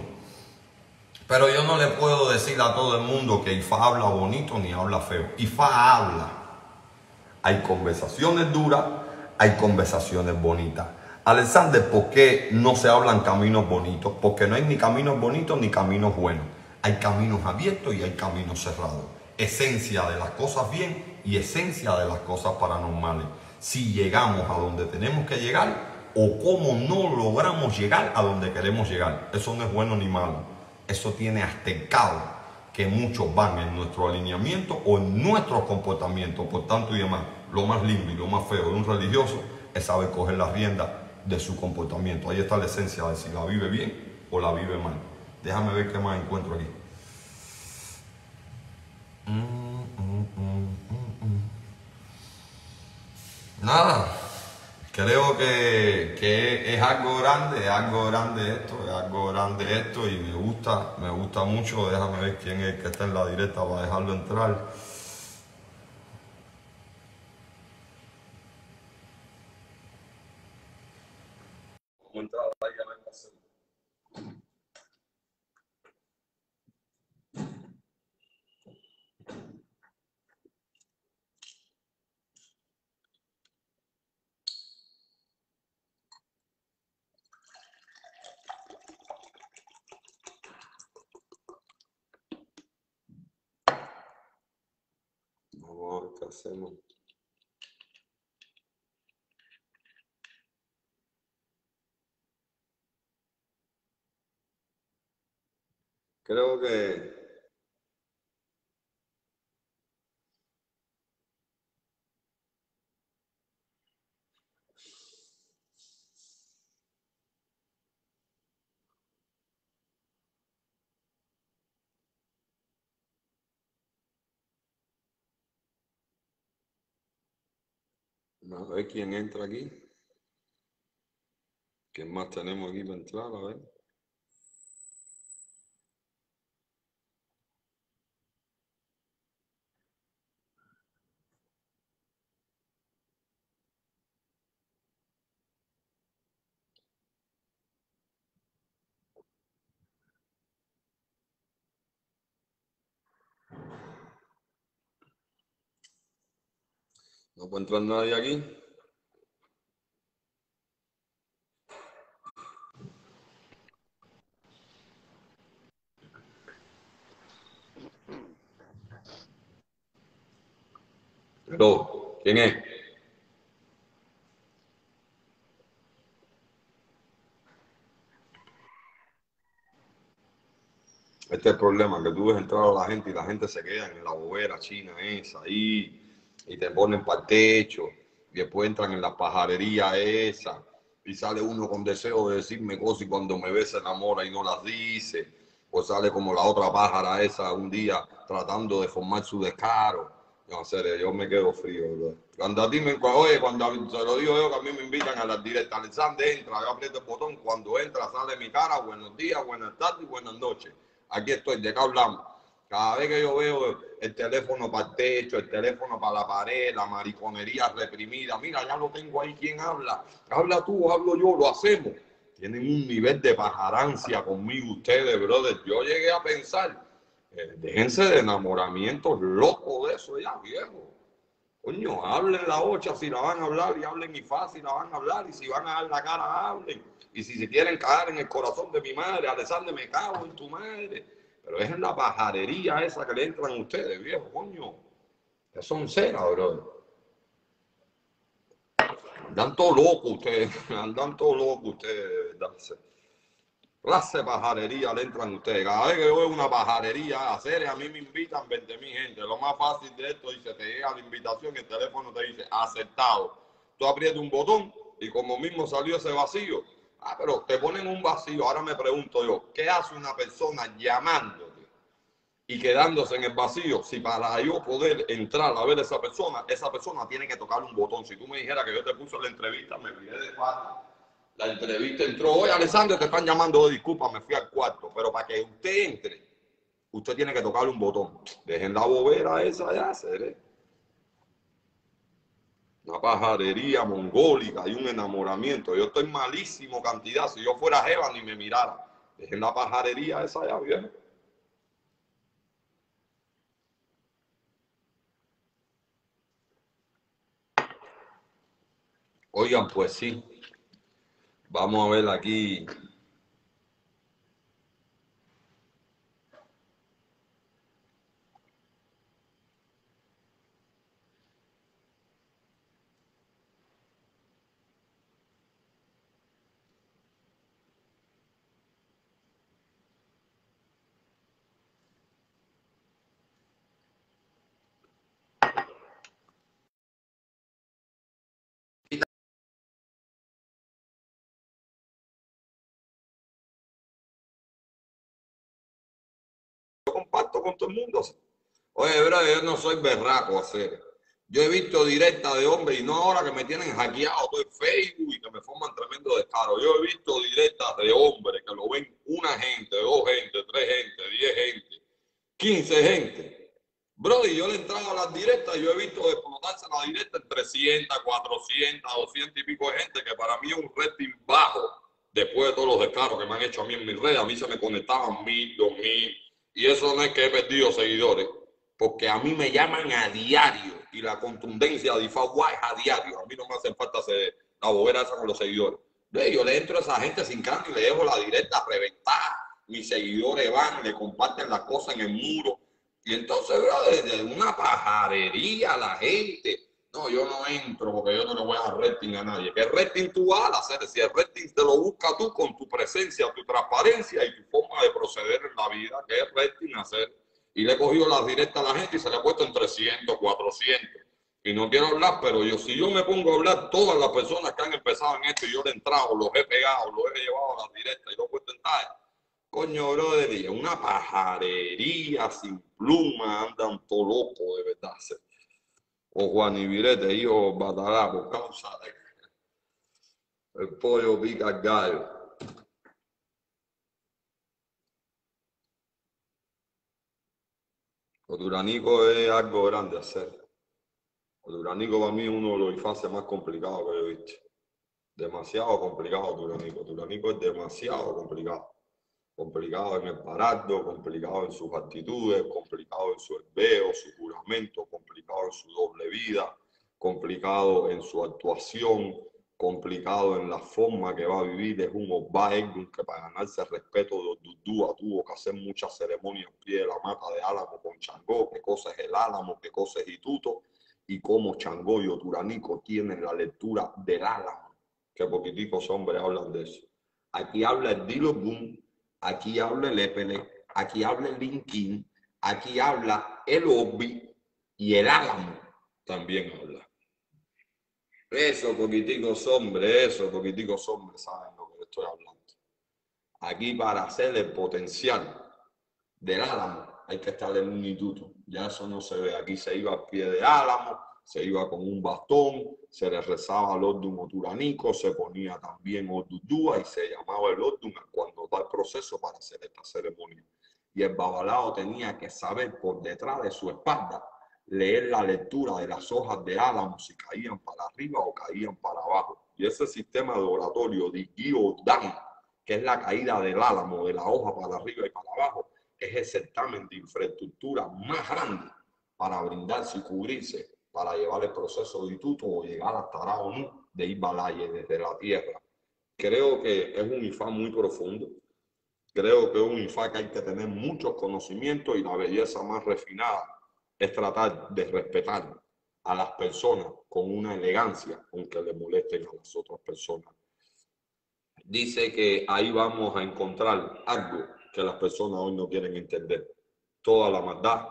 Speaker 1: pero yo no le puedo decir a todo el mundo que Ifá habla bonito ni habla feo. Ifá habla. Hay conversaciones duras, hay conversaciones bonitas. Alexander, ¿por qué no se hablan caminos bonitos? Porque no hay ni caminos bonitos ni caminos buenos. Hay caminos abiertos y hay caminos cerrados. Esencia de las cosas bien y esencia de las cosas paranormales. Si llegamos a donde tenemos que llegar, o cómo no logramos llegar a donde queremos llegar. Eso no es bueno ni malo. Eso tiene hasta el caos que muchos van en nuestro alineamiento o en nuestro comportamiento. Por tanto y demás, lo más lindo y lo más feo de un religioso es saber coger la rienda de su comportamiento. Ahí está la esencia de si la vive bien o la vive mal. Déjame ver qué más encuentro aquí. Mm, mm, mm, mm, mm. Nada. Creo que, que es algo grande, es algo grande esto, es algo grande esto, y me gusta, me gusta mucho. Déjame ver quién es el que está en la directa para dejarlo entrar. ¿Cómo entrar ahí a ver qué hacemos? Vamos a ver qué hacemos. Creo que a ver quién entra aquí. ¿Quién más tenemos aquí para entrar? A ver. No puede entrar nadie aquí. Hello, ¿quién es? Este es el problema, que tú ves entrar a la gente y la gente se queda en la bobera china esa ahí y te ponen para el techo y después entran en la pajarería esa y sale uno con deseo de decirme cosas y cuando me ve se enamora y no las dice. O sale como la otra pájara esa un día tratando de formar su descaro. No, en serio, yo me quedo frío, bro. Cuando a ti me, oye, cuando se lo digo yo que a mí me invitan a las directas, Alexander entra, yo aprieto el botón, cuando entra sale mi cara, buenos días, buenas tardes y buenas noches. Aquí estoy, ¿de qué hablamos? Cada vez que yo veo el teléfono para el techo, el teléfono para la pared, la mariconería reprimida, mira, ya lo tengo ahí, ¿quién habla? Habla tú, hablo yo, lo hacemos. Tienen un nivel de pajarancia conmigo ustedes, brother. Yo llegué a pensar, eh, déjense de enamoramientos locos de eso ya, viejo. Coño, hablen la ocha si la van a hablar y hablen y fácil si la van a hablar y si van a dar la cara, hablen. Y si se quieren caer en el corazón de mi madre, Alexander, me cago en tu madre. Pero es en la pajarería esa que le entran ustedes, viejo, coño. Que son ceras, bro. Andan todos locos ustedes, andan todos locos ustedes, de verdad. Clase de pajarería le entran ustedes. Cada vez que yo veo una pajarería a hacer, a mí me invitan veinte mil gente. Lo más fácil de esto dice, te llega la invitación y el teléfono te dice, aceptado. Tú aprietas un botón y como mismo salió ese vacío. Ah, pero te ponen un vacío. Ahora me pregunto yo, ¿qué hace una persona llamándote y quedándose en el vacío? Si para yo poder entrar a ver a esa persona, esa persona tiene que tocar un botón. Si tú me dijeras que yo te puse la entrevista, me olvidé de falta. La entrevista entró, oye Alessandro, te están llamando, disculpa, me fui al cuarto, pero para que usted entre, usted tiene que tocarle un botón. Dejen la bobera esa ya, seré. Una pajarería mongólica y un enamoramiento. Yo estoy malísimo cantidad, si yo fuera jeva ni me mirara. Dejen la pajarería esa ya, bien. Oigan, pues sí, vamos a ver aquí. Yo comparto con todo el mundo. Oye, bro, yo no soy berraco, hacer. Yo he visto directas de hombres y no ahora que me tienen hackeado todo el Facebook y que me forman tremendo descaro. Yo he visto directas de hombres que lo ven una gente, dos gente, tres gente, diez gente, quince gente. Bro, y yo le he entrado a las directas y yo he visto explotarse la directa en trescientas, cuatrocientas, doscientas y pico de gente, que para mí es un rating bajo después de todos los descaros que me han hecho a mí en mis redes. A mí se me conectaban mil, dos mil, y eso no es que he perdido seguidores, porque a mí me llaman a diario y la contundencia de Ifagua es a diario. A mí no me hace falta hacer la bobera esa con los seguidores. Yo le entro a esa gente sin cambio y le dejo la directa reventada. Mis seguidores van, le comparten las cosas en el muro. Y entonces, bro, desde una pajarería la gente. No, yo no entro porque yo no le voy a dar rating a nadie. ¿Qué rating tú vas a hacer? Si el rating te lo buscas tú con tu presencia, tu transparencia y tu forma de proceder en la vida, ¿qué rating hacer? Y le he cogido las directas a la gente y se le ha puesto en trescientos, cuatrocientos. Y no quiero hablar, pero yo si yo me pongo a hablar, todas las personas que han empezado en esto y yo le he entrado, los he pegado, los he llevado a las directas y los he puesto en talla. Coño, brother, y una pajarería sin pluma, andan todo loco, de verdad. O Juan y Virete, hijo batalá por causa de el pollo pica el gallo. Los Duranico es algo grande hacer. Los Duranico para mí es uno de los infancias más complicados que yo he visto. Demasiado complicado Duranico. Duranico es demasiado complicado. Complicado en el parado, complicado en sus actitudes, complicado en su herbeo, su juramento, complicado en su doble vida, complicado en su actuación, complicado en la forma que va a vivir. Es un Obba Egun que para ganarse el respeto de Odudúa tuvo que hacer muchas ceremonias al pie de la mata de Álamo con Changó, qué cosa es el Álamo, qué cosa es Ituto, y cómo Changó y Oturanico tienen la lectura del Álamo, que poquiticos hombres hablan de eso. Aquí habla el Dilogún, aquí habla el Épele, aquí habla el Linquín, aquí habla el Obi y el Álamo también habla. Eso, poquiticos hombres, eso, poquiticos hombres saben lo que estoy hablando. Aquí para hacer el potencial del Álamo hay que estar en un instituto. Ya eso no se ve. Aquí se iba al pie de Álamo, se iba con un bastón, se le rezaba al Ordun Oturanico, se ponía también Odudúa y se llamaba el Ordun cuando da el proceso para hacer esta ceremonia. Y el babalao tenía que saber por detrás de su espalda leer la lectura de las hojas de álamo si caían para arriba o caían para abajo. Y ese sistema de oratorio de Giodan, que es la caída del álamo, de la hoja para arriba y para abajo, es el certamen de infraestructura más grande para brindarse y cubrirse, para llevar el proceso de Ituto o llegar hasta Araonú de Ibalaye desde la tierra. Creo que es un ifá muy profundo. Creo que es un ifá que hay que tener muchos conocimientos y la belleza más refinada es tratar de respetar a las personas con una elegancia, aunque le molesten a las otras personas. Dice que ahí vamos a encontrar algo que las personas hoy no quieren entender. Toda la maldad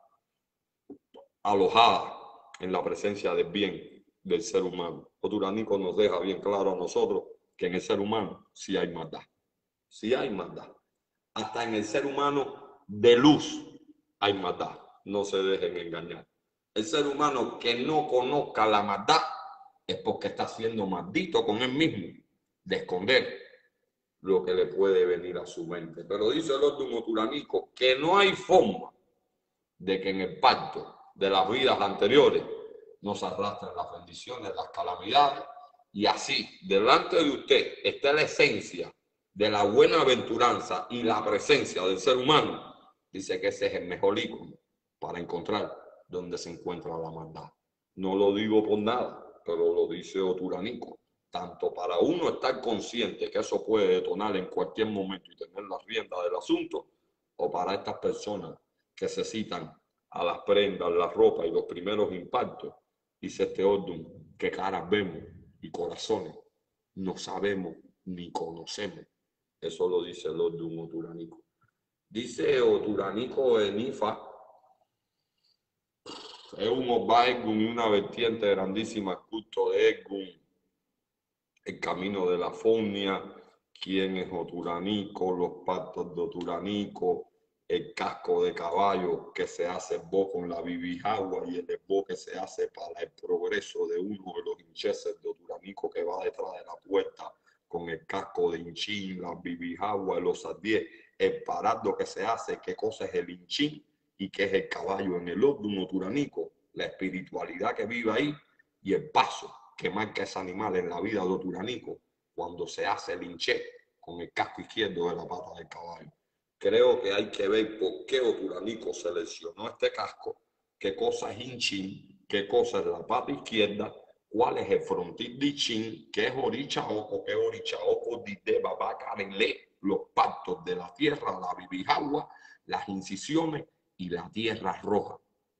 Speaker 1: alojada en la presencia del bien del ser humano. Oturanico nos deja bien claro a nosotros que en el ser humano sí hay maldad. Sí hay maldad. Hasta en el ser humano de luz hay maldad. No se dejen engañar. El ser humano que no conozca la maldad es porque está siendo maldito con él mismo, de esconder lo que le puede venir a su mente. Pero dice el Ordun Oturanico que no hay forma de que en el pacto de las vidas anteriores nos arrastren las bendiciones, las calamidades, y así, delante de usted está la esencia de la buena aventuranza y la presencia del ser humano. Dice que ese es el mejor ícono para encontrar donde se encuentra la maldad. No lo digo por nada, pero lo dice Oturanico. Tanto para uno estar consciente que eso puede detonar en cualquier momento y tener la rienda del asunto, o para estas personas que se citan a las prendas, la ropa y los primeros impactos, dice este Ordun, que caras vemos y corazones no sabemos ni conocemos. Eso lo dice el Ordun Oturanico. Dice Oturanico en Ifa, es un Obba Egun y una vertiente grandísima, el culto de Egun, el camino de la Fonia, quién es Oturanico, los pactos de Oturanico, el casco de caballo que se hace bo con la bibijagua y el bo que se hace para el progreso de uno de los hincheses de Oturanico que va detrás de la puerta con el casco de hinchín, la bibijagua y los addies, el parado que se hace, qué cosa es el hinchín y qué es el caballo en el Ordun Oturanico, la espiritualidad que vive ahí y el paso que marca ese animal en la vida de Oturanico cuando se hace el hinché con el casco izquierdo de la pata del caballo. Creo que hay que ver por qué Oturanico seleccionó este casco, qué cosa es hinchín, qué cosa es la pata izquierda, cuál es el frontil de hinchín, qué es orichaoco, qué es orichaoco de babacarele, los pactos de la tierra, la bibijagua, las incisiones y la tierra roja.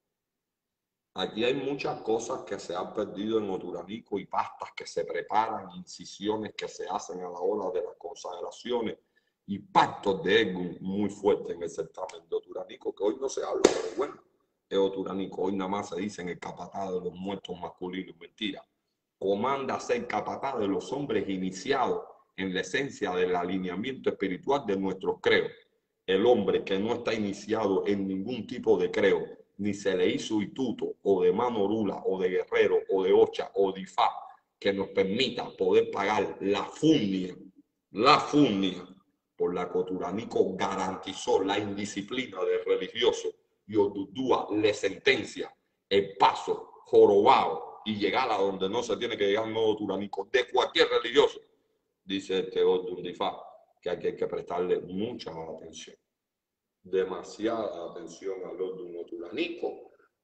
Speaker 1: Aquí hay muchas cosas que se han perdido en Oturanico y pastas que se preparan, incisiones que se hacen a la hora de las consagraciones y pactos de Egun muy fuertes en el certamen de Oturanico, que hoy no se habla, pero bueno, es Oturanico. Hoy nada más se dice en el capataz de los muertos masculinos. Mentira. Comanda ser capataz de los hombres iniciados en la esencia del alineamiento espiritual de nuestros creos. El hombre que no está iniciado en ningún tipo de creo, ni se le hizo Ituto o de mano rula o de guerrero o de ocha o de ifá que nos permita poder pagar la funia, la funia por la que Oturanico garantizó la indisciplina del religioso y Odudúa le sentencia el paso jorobado y llegar a donde no se tiene que llegar no Oturanico de cualquier religioso. Dice este Ordun de Ifá que hay que prestarle mucha atención. Demasiada atención al Ordun Oturanico,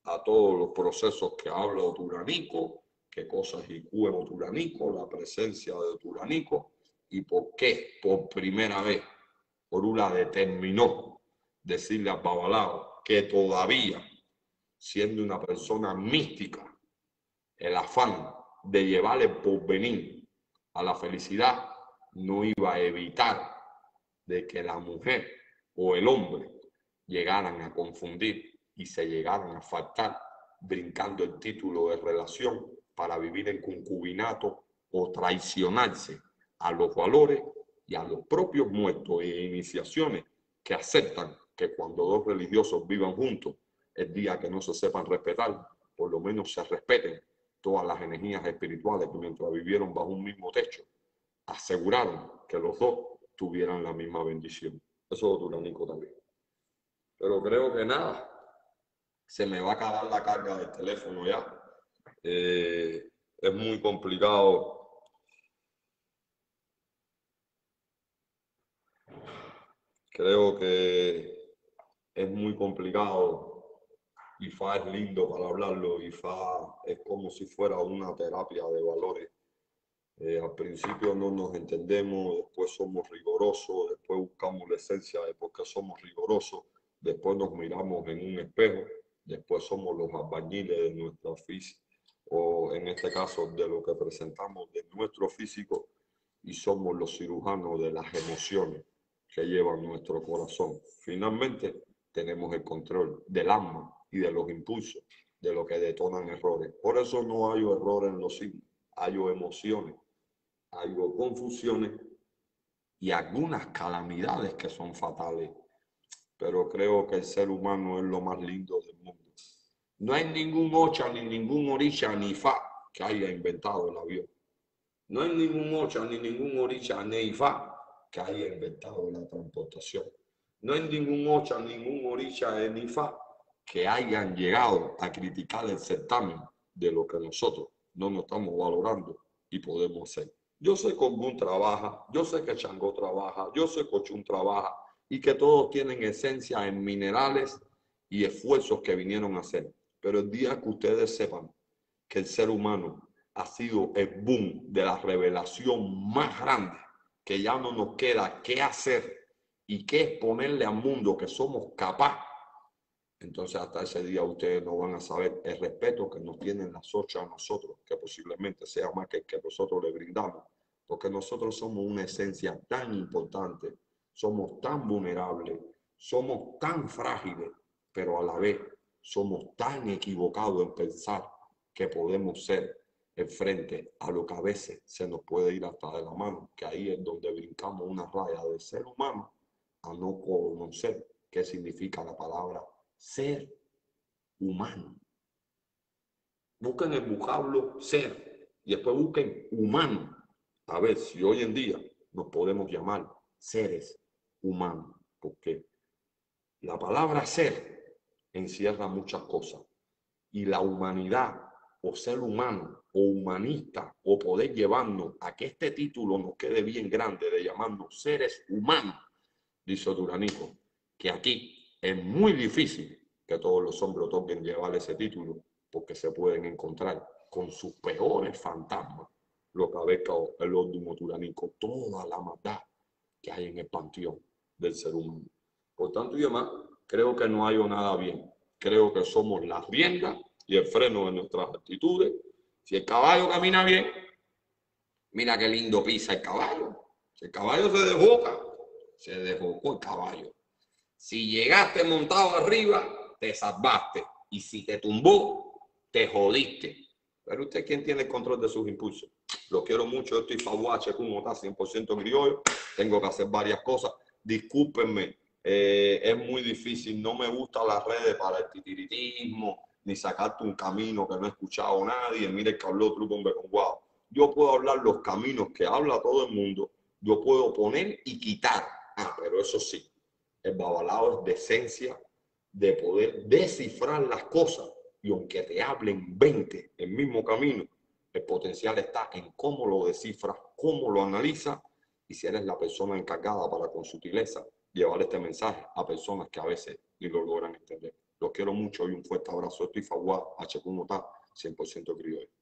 Speaker 1: a todos los procesos que habla Oturanico, qué cosas incluye Oturanico, la presencia de Oturanico y por qué por primera vez Orula determinó decirle a Babalao que todavía, siendo una persona mística, el afán de llevarle el porvenir a la felicidad no iba a evitar de que la mujer o el hombre llegaran a confundir y se llegaran a faltar brincando el título de relación para vivir en concubinato o traicionarse a los valores y a los propios muertos e iniciaciones que aceptan que cuando dos religiosos vivan juntos, el día que no se sepan respetar, por lo menos se respeten todas las energías espirituales que mientras vivieron bajo un mismo techo, aseguraron que los dos tuvieran la misma bendición. Eso es Oturanico también. Pero creo que nada, se me va a acabar la carga del teléfono ya. Eh, es muy complicado. Creo que es muy complicado. I F A es lindo para hablarlo. I F A es como si fuera una terapia de valores. Eh, al principio no nos entendemos, después somos rigurosos, después buscamos la esencia de por qué somos rigurosos, después nos miramos en un espejo, después somos los albañiles de nuestro oficio, o en este caso de lo que presentamos de nuestro físico, y somos los cirujanos de las emociones que llevan nuestro corazón. Finalmente tenemos el control del alma y de los impulsos, de lo que detonan errores. Por eso no hay errores en los signos, hay emociones, hay confusiones y algunas calamidades que son fatales. Pero creo que el ser humano es lo más lindo del mundo. No hay ningún ocha, ni ningún orisha, ni fa que haya inventado el avión. No hay ningún ocha, ni ningún orisha, ni fa que haya inventado la transportación. No hay ningún ocha, ningún orisha, ni fa que hayan llegado a criticar el certamen de lo que nosotros no nos estamos valorando y podemos hacer. Yo sé que Ogún trabaja, yo sé que Changó trabaja, yo sé que Ochun trabaja y que todos tienen esencia en minerales y esfuerzos que vinieron a hacer. Pero el día que ustedes sepan que el ser humano ha sido el boom de la revelación más grande, que ya no nos queda qué hacer y qué exponerle al mundo que somos capaces, entonces hasta ese día ustedes no van a saber el respeto que nos tienen las ocho a nosotros, que posiblemente sea más que el que nosotros le brindamos, porque nosotros somos una esencia tan importante, somos tan vulnerables, somos tan frágiles, pero a la vez somos tan equivocados en pensar que podemos ser en frente a lo que a veces se nos puede ir hasta de la mano, que ahí es donde brincamos una raya de ser humano a no conocer qué significa la palabra ser humano. Busquen el vocablo ser y después busquen humano. A ver si hoy en día nos podemos llamar seres humanos, porque la palabra ser encierra muchas cosas y la humanidad o ser humano o humanista o poder llevarnos a que este título nos quede bien grande de llamarnos seres humanos, dice Oturanico, que aquí es muy difícil que todos los hombres toquen llevar ese título porque se pueden encontrar con sus peores fantasmas, lo que abeca el óptimo Oturanico, toda la maldad que hay en el panteón del ser humano. Por tanto, yo más creo que no hay nada bien. Creo que somos las riendas y el freno de nuestras actitudes. Si el caballo camina bien, mira qué lindo pisa el caballo. Si el caballo se desboca, se desbocó el caballo. Si llegaste montado arriba, te salvaste. Y si te tumbó, te jodiste. Pero usted, ¿quién tiene el control de sus impulsos? Lo quiero mucho, yo estoy fabuache, como está cien por ciento criollo. Tengo que hacer varias cosas. Discúlpenme, eh, es muy difícil. No me gustan las redes para el titiritismo, ni sacarte un camino que no he escuchado a nadie. Mire que habló otro hombre con guau. Yo puedo hablar los caminos que habla todo el mundo. Yo puedo poner y quitar. Ah, pero eso sí, el babalao es de esencia, de poder descifrar las cosas. Y aunque te hablen veinte el mismo camino, el potencial está en cómo lo descifras, cómo lo analizas y si eres la persona encargada para con sutileza llevar este mensaje a personas que a veces ni lo logran entender.
Speaker 2: Los quiero mucho y un fuerte abrazo. Esto es Faguá, H. Está, cien por ciento criollo.